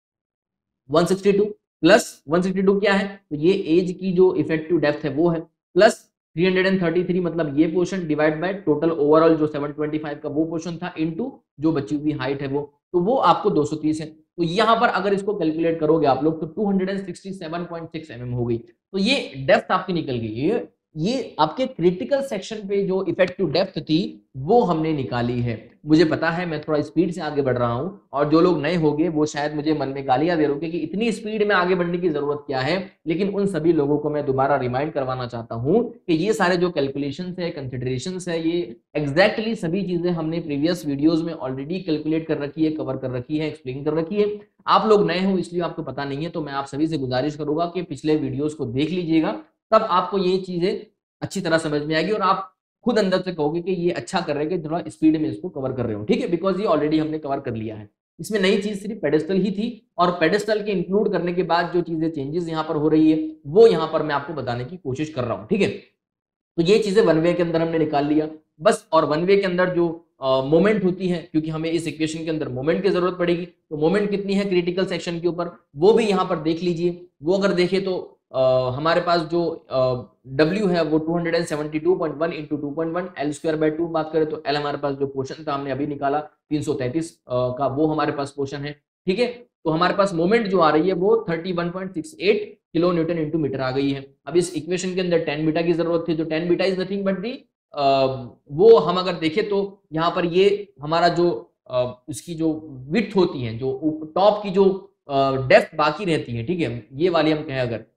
एक सौ बासठ प्लस एक सौ बासठ क्या है, तो ये एज की जो इफेक्टिव डेप्थ है वो है, प्लस तीन सौ तैंतीस मतलब ये portion divide by total overall जो सात सौ पच्चीस का वो पोर्शन था, इनटू जो बची हुई हाइट है वो, तो वो आपको दो सौ तीस है। तो यहाँ पर अगर इसको कैलकुलेट करोगे आप लोग, तो दो सौ सरसठ पॉइंट छह एमएम हो गई। तो ये डेप्थ आपकी निकल गई। ये ये आपके क्रिटिकल सेक्शन पे जो इफेक्टिव डेप्थ थी वो हमने निकाली है। मुझे पता है मैं थोड़ा स्पीड से आगे बढ़ रहा हूं, और जो लोग नए होंगे वो शायद मुझे मन में गालियां दे रहे कि इतनी स्पीड में आगे बढ़ने की जरूरत क्या है, लेकिन उन सभी लोगों को मैं दोबारा रिमाइंड करवाना चाहता हूं कि ये सारे जो कैलकुलेशंस है, कंसिडरेशंस है, ये एग्जैक्टली सभी चीजें हमने प्रीवियस वीडियोस में ऑलरेडी कैलकुलेट कर रखी है, कवर कर रखी है, एक्सप्लेन कर रखी है। आप लोग नए हो इसलिए आपको पता नहीं है, तो मैं आप सभी से गुजारिश करूंगा कि पिछले वीडियोस को देख लीजिएगा, तब आपको ये चीजें अच्छी तरह समझ में आएगी और आप खुद अंदर से कहोगे कि ये अच्छा कर रहे हैं कि थोड़ा स्पीड में इसको कवर कर रहे हो, ठीक है, बिकॉज ये ऑलरेडी हमने कवर कर लिया है। इसमें नई चीज सिर्फ पेडेस्टल ही थी, और पेडेस्टल के इंक्लूड करने के बाद जो चीजें चेंजेस यहाँ पर हो रही है वो यहाँ पर मैं आपको बताने की कोशिश कर रहा हूँ, ठीक है। तो ये चीजें वन वे के अंदर हमने निकाल लिया बस, और वन वे के अंदर जो मोमेंट होती है, क्योंकि हमें इस इक्वेशन के अंदर मोमेंट की जरूरत पड़ेगी, तो मोमेंट कितनी है क्रिटिकल सेक्शन के ऊपर वो भी यहाँ पर देख लीजिए। वो अगर देखें तो Uh, हमारे पास जो W uh, है वो दो सौ बहत्तर point one into two point one L square by two बात करें तो L हमारे पास जो पोर्शन था हमने अभी निकाला तीन सौ तैंतीस uh, का, वो हमारे पास पोर्शन है, ठीक है। तो हमारे पास मोमेंट जो आ रही है वो इकतीस पॉइंट छह आठ किलो न्यूटन इंटू मीटर आ गई है। अब इस इक्वेशन के अंदर टेन बीटा की जरूरत थी, तो ten beta is nothing but the, वो हम अगर देखें तो यहाँ पर ये हमारा जो uh, इसकी जो विड्थ होती है, जो टॉप की जो डेप्थ बाकी रहती है, ठीक है, ये वाली हम कहें अगर,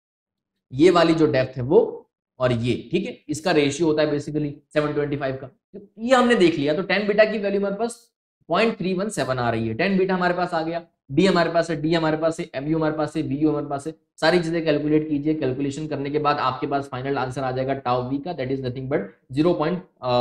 ये वाली जो डेप्थ है वो और ये, ठीक है, इसका रेशियो होता है बेसिकली सेवन ट्वेंटी फाइव का। तो ये हमने देख लिया, तो टेन बीटा की वैल्यू हमारे पास पॉइंट थ्री वन सेवन आ रही है, टेन बीटा हमारे पास आ गया, डी हमारे पास है, डी हमारे पास है, एमयू हमारे पास है, वीयू हमारे पास है, सारी चीजें कैलकुलेट कीजिए, कैलकुलेशन करने के बाद आपके पास फाइनल आंसर आ जाएगा टाउ वी का, that is nothing but zero point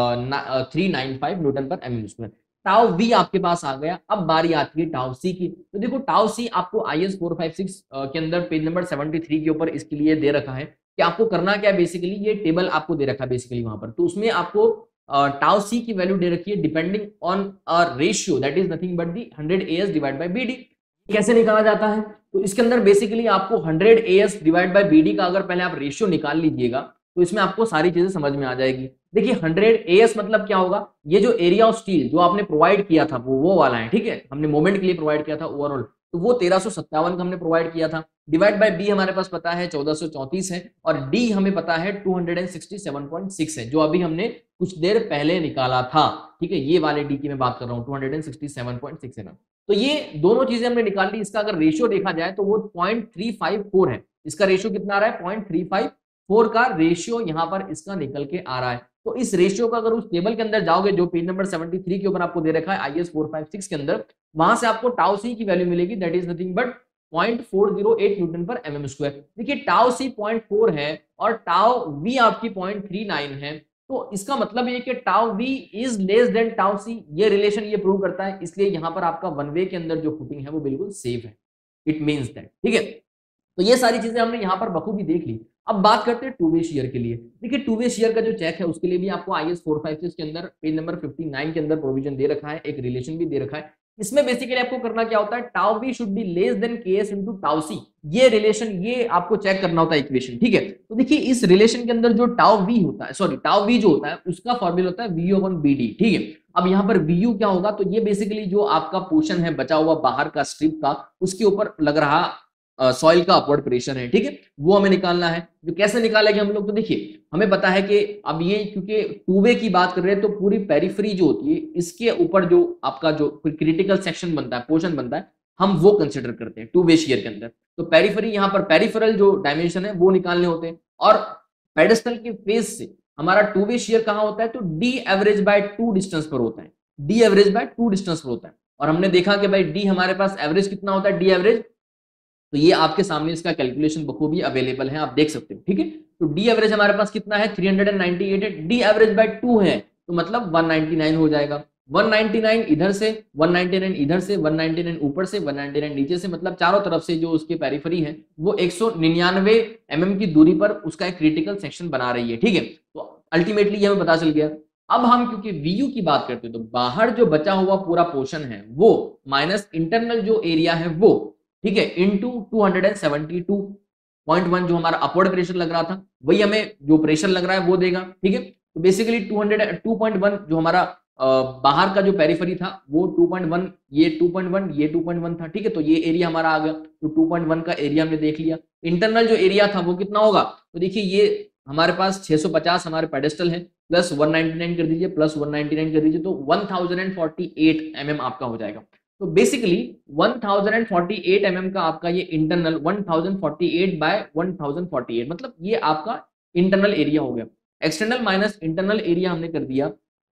three nine five newton पर एमयू स्क्वायर। टाउ वी आपके पास आ गया। अब बारी आती है टाउ सी की। तो देखो टाउ सी आपको I S four five six के अंदर पेज नंबर सेवेंटी थ्री के ऊपर इसके लिए दे रखा है कि आपको करना क्या है, बेसिकली ये टेबल आपको दे रखा है बेसिकली वहां पर, तो उसमें आपको टाउ सी की वैल्यू दे रखी है depending on a ratio that is nothing but the hundred A S divide by B D. कैसे निकाला जाता है, तो इसके अंदर बेसिकली आपको hundred A S divide by B D का अगर पहले आप रेशियो निकाल लीजिएगा तो इसमें आपको सारी चीजें समझ में आ जाएगी। देखिए हंड्रेड ए एस मतलब क्या होगा, ये जो एरिया ऑफ स्टील जो आपने प्रोवाइड किया था वो वो वाला है, ठीक है, हमने मोमेंट के लिए प्रोवाइड किया था ओवरऑल, तो वो तेरह सौ सत्तावन का हमने प्रोवाइड किया था, डिवाइड बाय बी हमारे पास पता है चौदह सौ चौंतीस है, और डी हमें पता है two sixty seven point six है जो अभी हमने कुछ देर पहले निकाला था, ठीक है, ये वाले डी की मैं बात कर रहा हूँ two sixty seven point six है ना। तो ये दोनों चीजें हमने निकाल ली, इसका अगर रेशियो देखा जाए तो वो पॉइंट थ्री फाइव फोर है, इसका रेशियो कितना आ रहा है, पॉइंट थ्री फाइव फोर का रेशियो यहाँ पर इसका निकल के आ रहा है। तो इस रेशियो का अगर उस टेबल के अंदर जाओगे जो पेज नंबर सेवेंटी थ्री के ऊपर आपको दे रखा है I S four five six के अंदर, वहां से आपको टाउ सी की वैल्यू मिलेगी that is nothing but point four zero eight newton पर एमएम स्क्वायर। देखिए टाउ सी पॉइंट फोर है और टाउ वी आपकी पॉइंट थ्री नाइन है, तो इसका मतलब ये कि tau V is less than tau C, ये रिलेशन ये प्रूव करता है, इसलिए यहाँ पर आपका वन वे के अंदर जो फुटिंग है वो बिल्कुल सेफ है, इट मीन्स दैट, ठीक है। तो ये सारी चीजें हमने यहाँ पर बखूबी देख ली। अब बात करते हैं टू वे शेयर के लिए। देखिए टू वे शेयर का जो चेक है उसके लिए भी आपको I S four five six के अंदर पेज नंबर फिफ्टी नाइन के अंदर प्रोविजन दे रखा है, एक रिलेशन भी दे रखा है। इसमें बेसिकली आपको करना क्या होता है, tau B should be less than K S into tau C, ये रिलेशन ये आपको चेक करना होता है इक्वेशन, ठीक है। तो देखिए इस रिलेशन के अंदर जो टाउ वी होता है, सॉरी टाउ वी जो होता है उसका फॉर्मूला होता है वी ओवन बी डी, ठीक है। अब यहाँ पर वी यू क्या होगा, तो ये बेसिकली जो आपका पोर्शन है बचा हुआ बाहर का स्ट्रिप का, उसके ऊपर लग रहा सॉइल uh, का अपवर्ड प्रेशर है, ठीक है, वो हमें निकालना है। जो कैसे निकालेंगे हम लोग, तो देखिए हमें पता है कि अब ये क्योंकि टू वे की बात कर रहे हैं तो पूरी पेरिफेरी जो होती है इसके ऊपर जो आपका जो क्रिटिकल सेक्शन बनता है, पोर्शन बनता है, हम वो कंसिडर करते हैं टू वे शेयर के अंदर। तो पेरिफेरी यहाँ पर पेरिफेरल जो डायमेंशन है वो निकालने होते हैं, और पेडेस्टल के फेस से हमारा टू वे शेयर कहाँ होता है, तो D average by two distance पर होता है, D average by two distance पर होता है। और हमने देखा कि भाई डी हमारे पास एवरेज कितना होता है, डी एवरेज, तो ये आपके सामने इसका कैलकुलेशन बखूबी अवेलेबल है, आप देख सकते हो, ठीक है। तो डी एवरेज हमारे पास कितना है, थ्री नाइंटी एट है, डी एवरेज बाय टू है तो मतलब वन नाइंटी नाइन हो जाएगा, वन नाइंटी नाइन इधर से, वन नाइंटी नाइन इधर से, वन नाइंटी नाइन ऊपर से, वन नाइंटी नाइन नीचे से, मतलब चारों तरफ से जो उसके पेरिफेरी है वो एक सौ निन्यानवे एमएम की दूरी पर उसका एक क्रिटिकल सेक्शन बना रही है, ठीक है। तो अल्टीमेटली ये हमें पता चल गया। अब हम क्योंकि वीयू की बात करते हैं तो बाहर जो बचा हुआ पूरा पोर्शन है वो माइनस इंटरनल जो एरिया है वो, ठीक है, into two seventy two point one जो हमारा अपवर्ड प्रेशर लग रहा था वही हमें जो प्रेशर लग रहा है वो देगा, ठीक है। तो basically two hundred two point one जो हमारा आ, बाहर का जो पेरिफेरी था वो टू पॉइंट वन, ये टू पॉइंट वन, ये टू पॉइंट वन था, ठीक है। तो ये एरिया हमारा आ गया, तो टू पॉइंट वन का एरिया हमने देख लिया। इंटरनल जो एरिया था वो कितना होगा, तो देखिए ये हमारे पास छह सौ पचास हमारे पेडेस्टल है, प्लस वन नाइंटी नाइन कर दीजिए, प्लस वन नाइंटी नाइन कर दीजिए, तो one thousand forty eight mm आपका हो जाएगा। तो basically one thousand forty eight mm का आपका ये internal one thousand forty eight by one thousand forty eight, मतलब ये आपका इंटरनल एरिया हो गया। एक्सटर्नल माइनस इंटरनल एरिया हमने कर दिया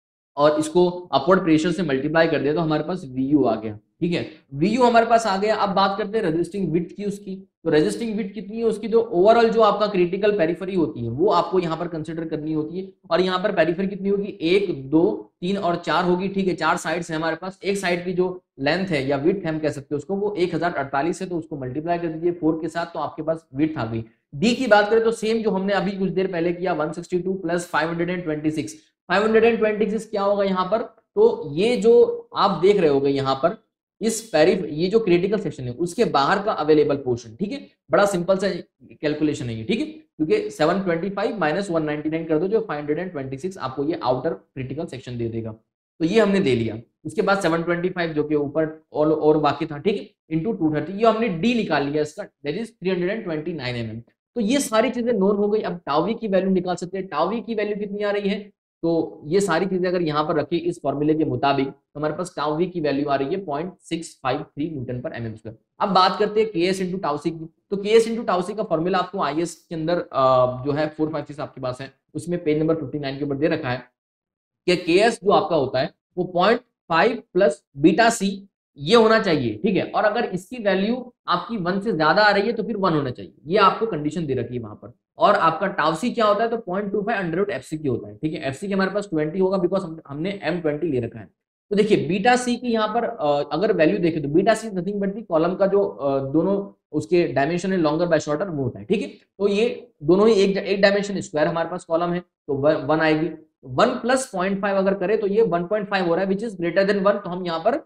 और इसको अपवर्ड प्रेशर से मल्टीप्लाई कर दिया तो हमारे पास वीयू आ गया, ठीक है, वीयू हमारे पास आ गया। अब बात करते हैं रेजिस्टिंग विड्थ की उसकी, तो रेजिस्टिंग विड्थ कितनी है उसकी, जो ओवरऑल जो आपका क्रिटिकल पेरिफेरी होती है वो आपको यहाँ पर कंसिडर करनी होती है, और यहाँ पर पेरिफेरी कितनी होगी, एक दो तीन और चार होगी, ठीक है, चार साइड्स है हमारे पास। एक साइड की जो लेंथ है या विड्थ हम कह सकते हैं उसको, वो एक हजार अड़तालीस है, तो उसको मल्टीप्लाई कर दीजिए फोर के साथ तो आपके पास विड्थ आ गई। डी की बात करें तो सेम जो हमने अभी कुछ देर पहले किया, one sixty two plus five hundred twenty six, five hundred twenty six क्या होगा यहाँ पर, तो ये जो आप देख रहे होगे यहाँ पर इस पेरिफ ये जो क्रिटिकल सेक्शन है उसके बाहर का अवेलेबल पोर्शन, ठीक है, बड़ा सिंपल सा कैलकुलेशन है ये, ठीक है, क्योंकि seven twenty five minus one ninety nine कर दो जो फाइव हंड्रेड ट्वेंटी सिक्स आपको ये आउटर क्रिटिकल सेक्शन दे देगा। तो ये हमने दे लिया, उसके बाद सेवन ट्वेंटी फाइव जो कि ऊपर और, और बाकी था, ठीक है, इंटू टू थर्टी, ये हमने डी निकाल लिया इसका, that is three hundred twenty nine mm. तो ये सारी चीजें नोन हो गई। अब टावी की वैल्यू निकाल सकते हैं, टावी की वैल्यू कितनी आ रही है, तो ये सारी चीजें अगर यहाँ पर रखी इस फॉर्मूले के मुताबिक तो हमारे पास टाउ वी की वैल्यू आ रही है point six five three newton पर एमएम स्क्वायर। अब बात करते हैं के एस इंटू टाउ सी की। तो के एस इंटू टाउ सी का फॉर्मूला आपको आई एस के अंदर आ, जो है फोर फाइव सिक्स आपके पास है, उसमें पेज नंबर फिफ्टी नाइन के ऊपर दे रखा है कि के एस जो आपका होता है वो point five plus beta C ये होना चाहिए, ठीक है। और अगर इसकी वैल्यू आपकी वन से ज्यादा आ रही है तो फिर वन होना चाहिए, ये आपको कंडीशन दे रखी है वहां पर। और आपका टाउसी क्या होता है तो point two five under root F C K होता है, ठीक है। एफ सी की हमारे पास ट्वेंटी होगा बिकॉज हम, हमने एम ट्वेंटी ले रखा है। तो देखिए बीटा सी की यहाँ पर अगर वैल्यू देखें तो beta C nothing but the column का जो दोनों उसके डायमेंशन है लॉन्गर बाय शॉर्टर वो होता है, ठीक है। तो ये दोनों ही एक एक डायमेंशन स्क्वायर हमारे पास कॉलम है तो वन आएगी। वन प्लस पॉइंट फाइव अगर करें तो ये वन पॉइंट फाइव हो रहा है which is greater than one, तो हम यहाँ पर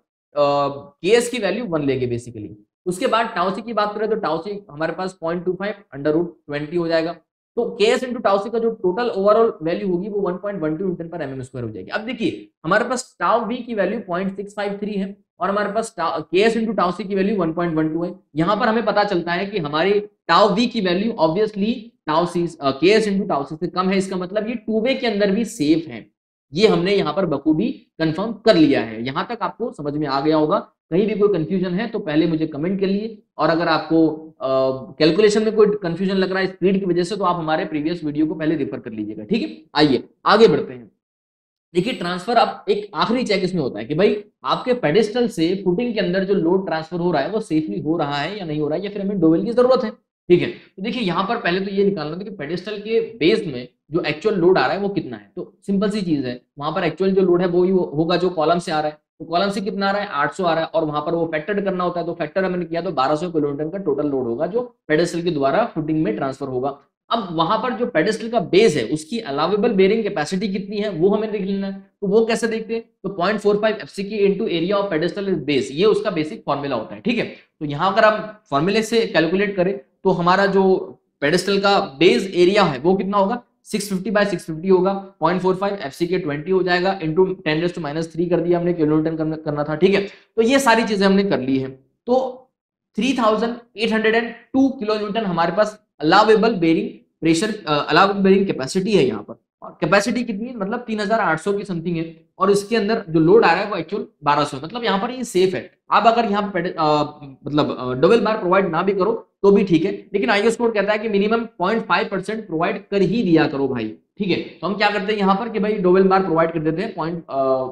के एस की वैल्यू वन लेंगे बेसिकली। उसके बाद टाउसी की बात करें तो टाउसी हमारे पास point two five under root twenty हो जाएगा। तो के एस इंटू टाउसी का जो टोटल ओवरऑल वैल्यू होगी वो one point one two newton पर एमएम स्क्वायर हो जाएगी। अब देखिए हमारे पास टाउ वी की value point six five three है और हमारे पास के एस इंटू टाउसी की value one point one two है। यहाँ पर हमें पता चलता है कि हमारी टाउ वी की value obviously tau C K S into tau सी से कम है, इसका मतलब ये टू वे के अंदर भी सेफ है। ये हमने यहाँ पर बखूबी कंफर्म कर लिया है। यहाँ तक आपको समझ में आ गया होगा। कहीं भी कोई कंफ्यूजन है तो पहले मुझे कमेंट करिए, और अगर आपको कैलकुलेशन में कोई कंफ्यूजन लग रहा है स्पीड की वजह से तो आप हमारे प्रीवियस वीडियो को पहले रेफर कर लीजिएगा, ठीक है। आइए आगे बढ़ते हैं। देखिए ट्रांसफर अब एक आखिरी चेक इसमें होता है कि भाई आपके पेडिस्टल से फुटिंग के अंदर जो लोड ट्रांसफर हो रहा है वो सेफली हो रहा है या नहीं हो रहा है, या फिर हमें डोवेल की जरूरत है, ठीक है। तो देखिए यहाँ पर पहले तो ये निकालना था कि पेडिस्टल के बेस में जो एक्चुअल लोड आ रहा है वो कितना है। तो सिंपल सी चीज है, वहां पर एक्चुअल जो लोड है वो ही होगा जो कॉलम से आ रहा है। तो कॉलम से कितना आ रहा है आठ सौ आ रहा है, और वहां पर वो फैक्टर करना होता है तो फैक्टर हमने किया तो बारह सौ किलोन्यूटन का टोटल लोड होगा जो पेडिस्टल के द्वारा फुटिंग में ट्रांसफर होगा। अब वहां पर जो पेडिस्टल का बेस है उसकी अलाउेबल बेरिंग कैपेसिटी कितनी है वो हमें देख लेना है। तो वो कैसे देखते हैं, तो point four five FCK into area of pedestal base, ये उसका बेसिक फॉर्मूला होता है, ठीक है। तो यहाँ अगर हम फॉर्मूले से कैलकुलेट करें तो हमारा जो पेडिस्टल का बेस एरिया है वो कितना होगा six fifty by six fifty होगा, point four five FCK twenty हो जाएगा into ten raise to minus three कर दिया हमने किलोन्यूटन करना था, ठीक है। तो ये सारी चीजें हमने कर ली है। तो three thousand eight hundred two kilonewton हमारे पास allowable bearing pressure allowable bearing capacity है यहाँ पर। और कैपेसिटी कितनी है मतलब तीन हज़ार आठ सौ की समथिंग है, और इसके अंदर जो लोड आ रहा है वो एक्चुअल बारह सौ है, मतलब यहाँ पर ये सेफ है। आप अगर यहाँ पे मतलब डबल बार प्रोवाइड ना भी करो तो भी ठीक है, लेकिन आईएस कोड कहता है कि minimum point five percent provide कर ही दिया करो भाई, ठीक है। तो हम क्या करते हैं यहाँ पर कि भाई डबल बार प्रोवाइड कर देते हैं point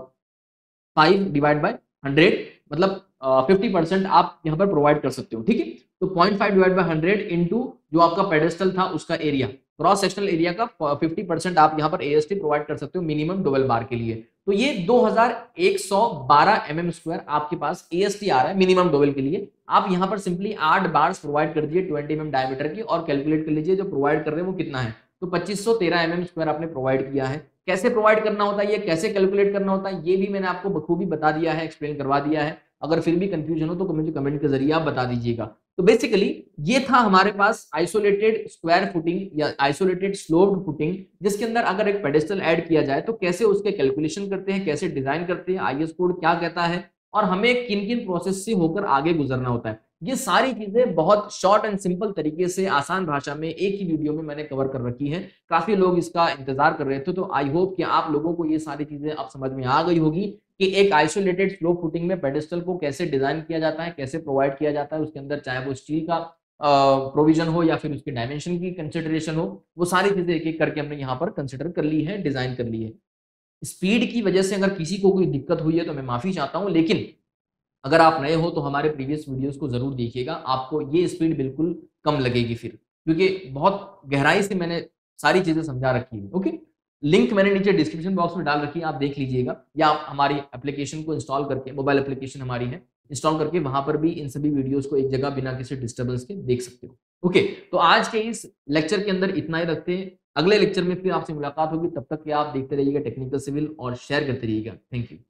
five divide by hundred, मतलब फिफ्टी परसेंट आप यहाँ पर प्रोवाइड कर सकते हो, ठीक है। तो point five divide by hundred into जो आपका पेडेस्टल था उसका एरिया, क्रॉस सेक्शनल एरिया का फिफ्टी परसेंट आप यहाँ पर एएसटी प्रोवाइड कर सकते हो मिनिमम डबल बार के लिए। तो ये दो हज़ार एक सौ बारह एमएम स्क्वायर आपके पास एएसटी आ रहा है मिनिमम डबल के लिए। आप यहाँ पर सिंपली आठ बार्स प्रोवाइड कर दिए ट्वेंटी एमएम डायमीटर की, और कैलकुलेट कर लीजिए जो प्रोवाइड कर रहे हैं वो कितना है, तो पच्चीस सौ तेरह एमएम स्क्वायर आपने प्रोवाइड किया है। कैसे प्रोवाइड करना होता है, ये कैसे कैलकुलेट करना होता है, ये भी मैंने आपको बखूबी बता दिया है, एक्सप्लेन करवा दिया है। अगर फिर भी कंफ्यूजन हो तो मुझे कमेंट के जरिए आप बता दीजिएगा। तो बेसिकली ये था हमारे पास आइसोलेटेड स्क्वायर फुटिंग या आइसोलेटेड स्लोप्ड फुटिंग, जिसके अंदर अगर एक पेडेस्टल ऐड किया जाए तो कैसे उसके कैलकुलेशन करते हैं, कैसे डिजाइन करते हैं, आईएस कोड क्या कहता है, और हमें किन किन प्रोसेस से होकर आगे गुजरना होता है। ये सारी चीजें बहुत शॉर्ट एंड सिंपल तरीके से आसान भाषा में एक ही वीडियो में मैंने कवर कर रखी है। काफी लोग इसका इंतजार कर रहे थे, तो आई होप कि आप लोगों को ये सारी चीजें अब समझ में आ गई होगी कि एक आइसोलेटेड स्लोप फुटिंग में पेडेस्टल को कैसे डिजाइन किया जाता है, कैसे प्रोवाइड किया जाता है, उसके अंदर चाहे वो स्टील का प्रोविजन हो या फिर उसके डायमेंशन की कंसिडरेशन हो, वो सारी चीजें एक एक करके हमने यहाँ पर कंसिडर कर ली है, डिजाइन कर ली है। स्पीड की वजह से अगर किसी को कोई दिक्कत हुई है तो मैं माफी चाहता हूँ, लेकिन अगर आप नए हो तो हमारे प्रीवियस वीडियोस को जरूर देखिएगा, आपको ये स्पीड बिल्कुल कम लगेगी फिर, क्योंकि बहुत गहराई से मैंने सारी चीजें समझा रखी है। ओके, लिंक मैंने नीचे डिस्क्रिप्शन बॉक्स में डाल रखी है, आप देख लीजिएगा, या आप हमारी एप्लीकेशन को इंस्टॉल करके, मोबाइल एप्लीकेशन हमारी है, इंस्टॉल करके वहां पर भी इन सभी वीडियोस को एक जगह बिना किसी डिस्टर्बेंस के देख सकते हो। ओके, तो आज के इस लेक्चर के अंदर इतना ही रखते हैं। अगले लेक्चर में फिर आपसे मुलाकात होगी, तब तक के आप देखते रहिएगा टेक्निकल सिविल और शेयर करते रहिएगा। Thank you.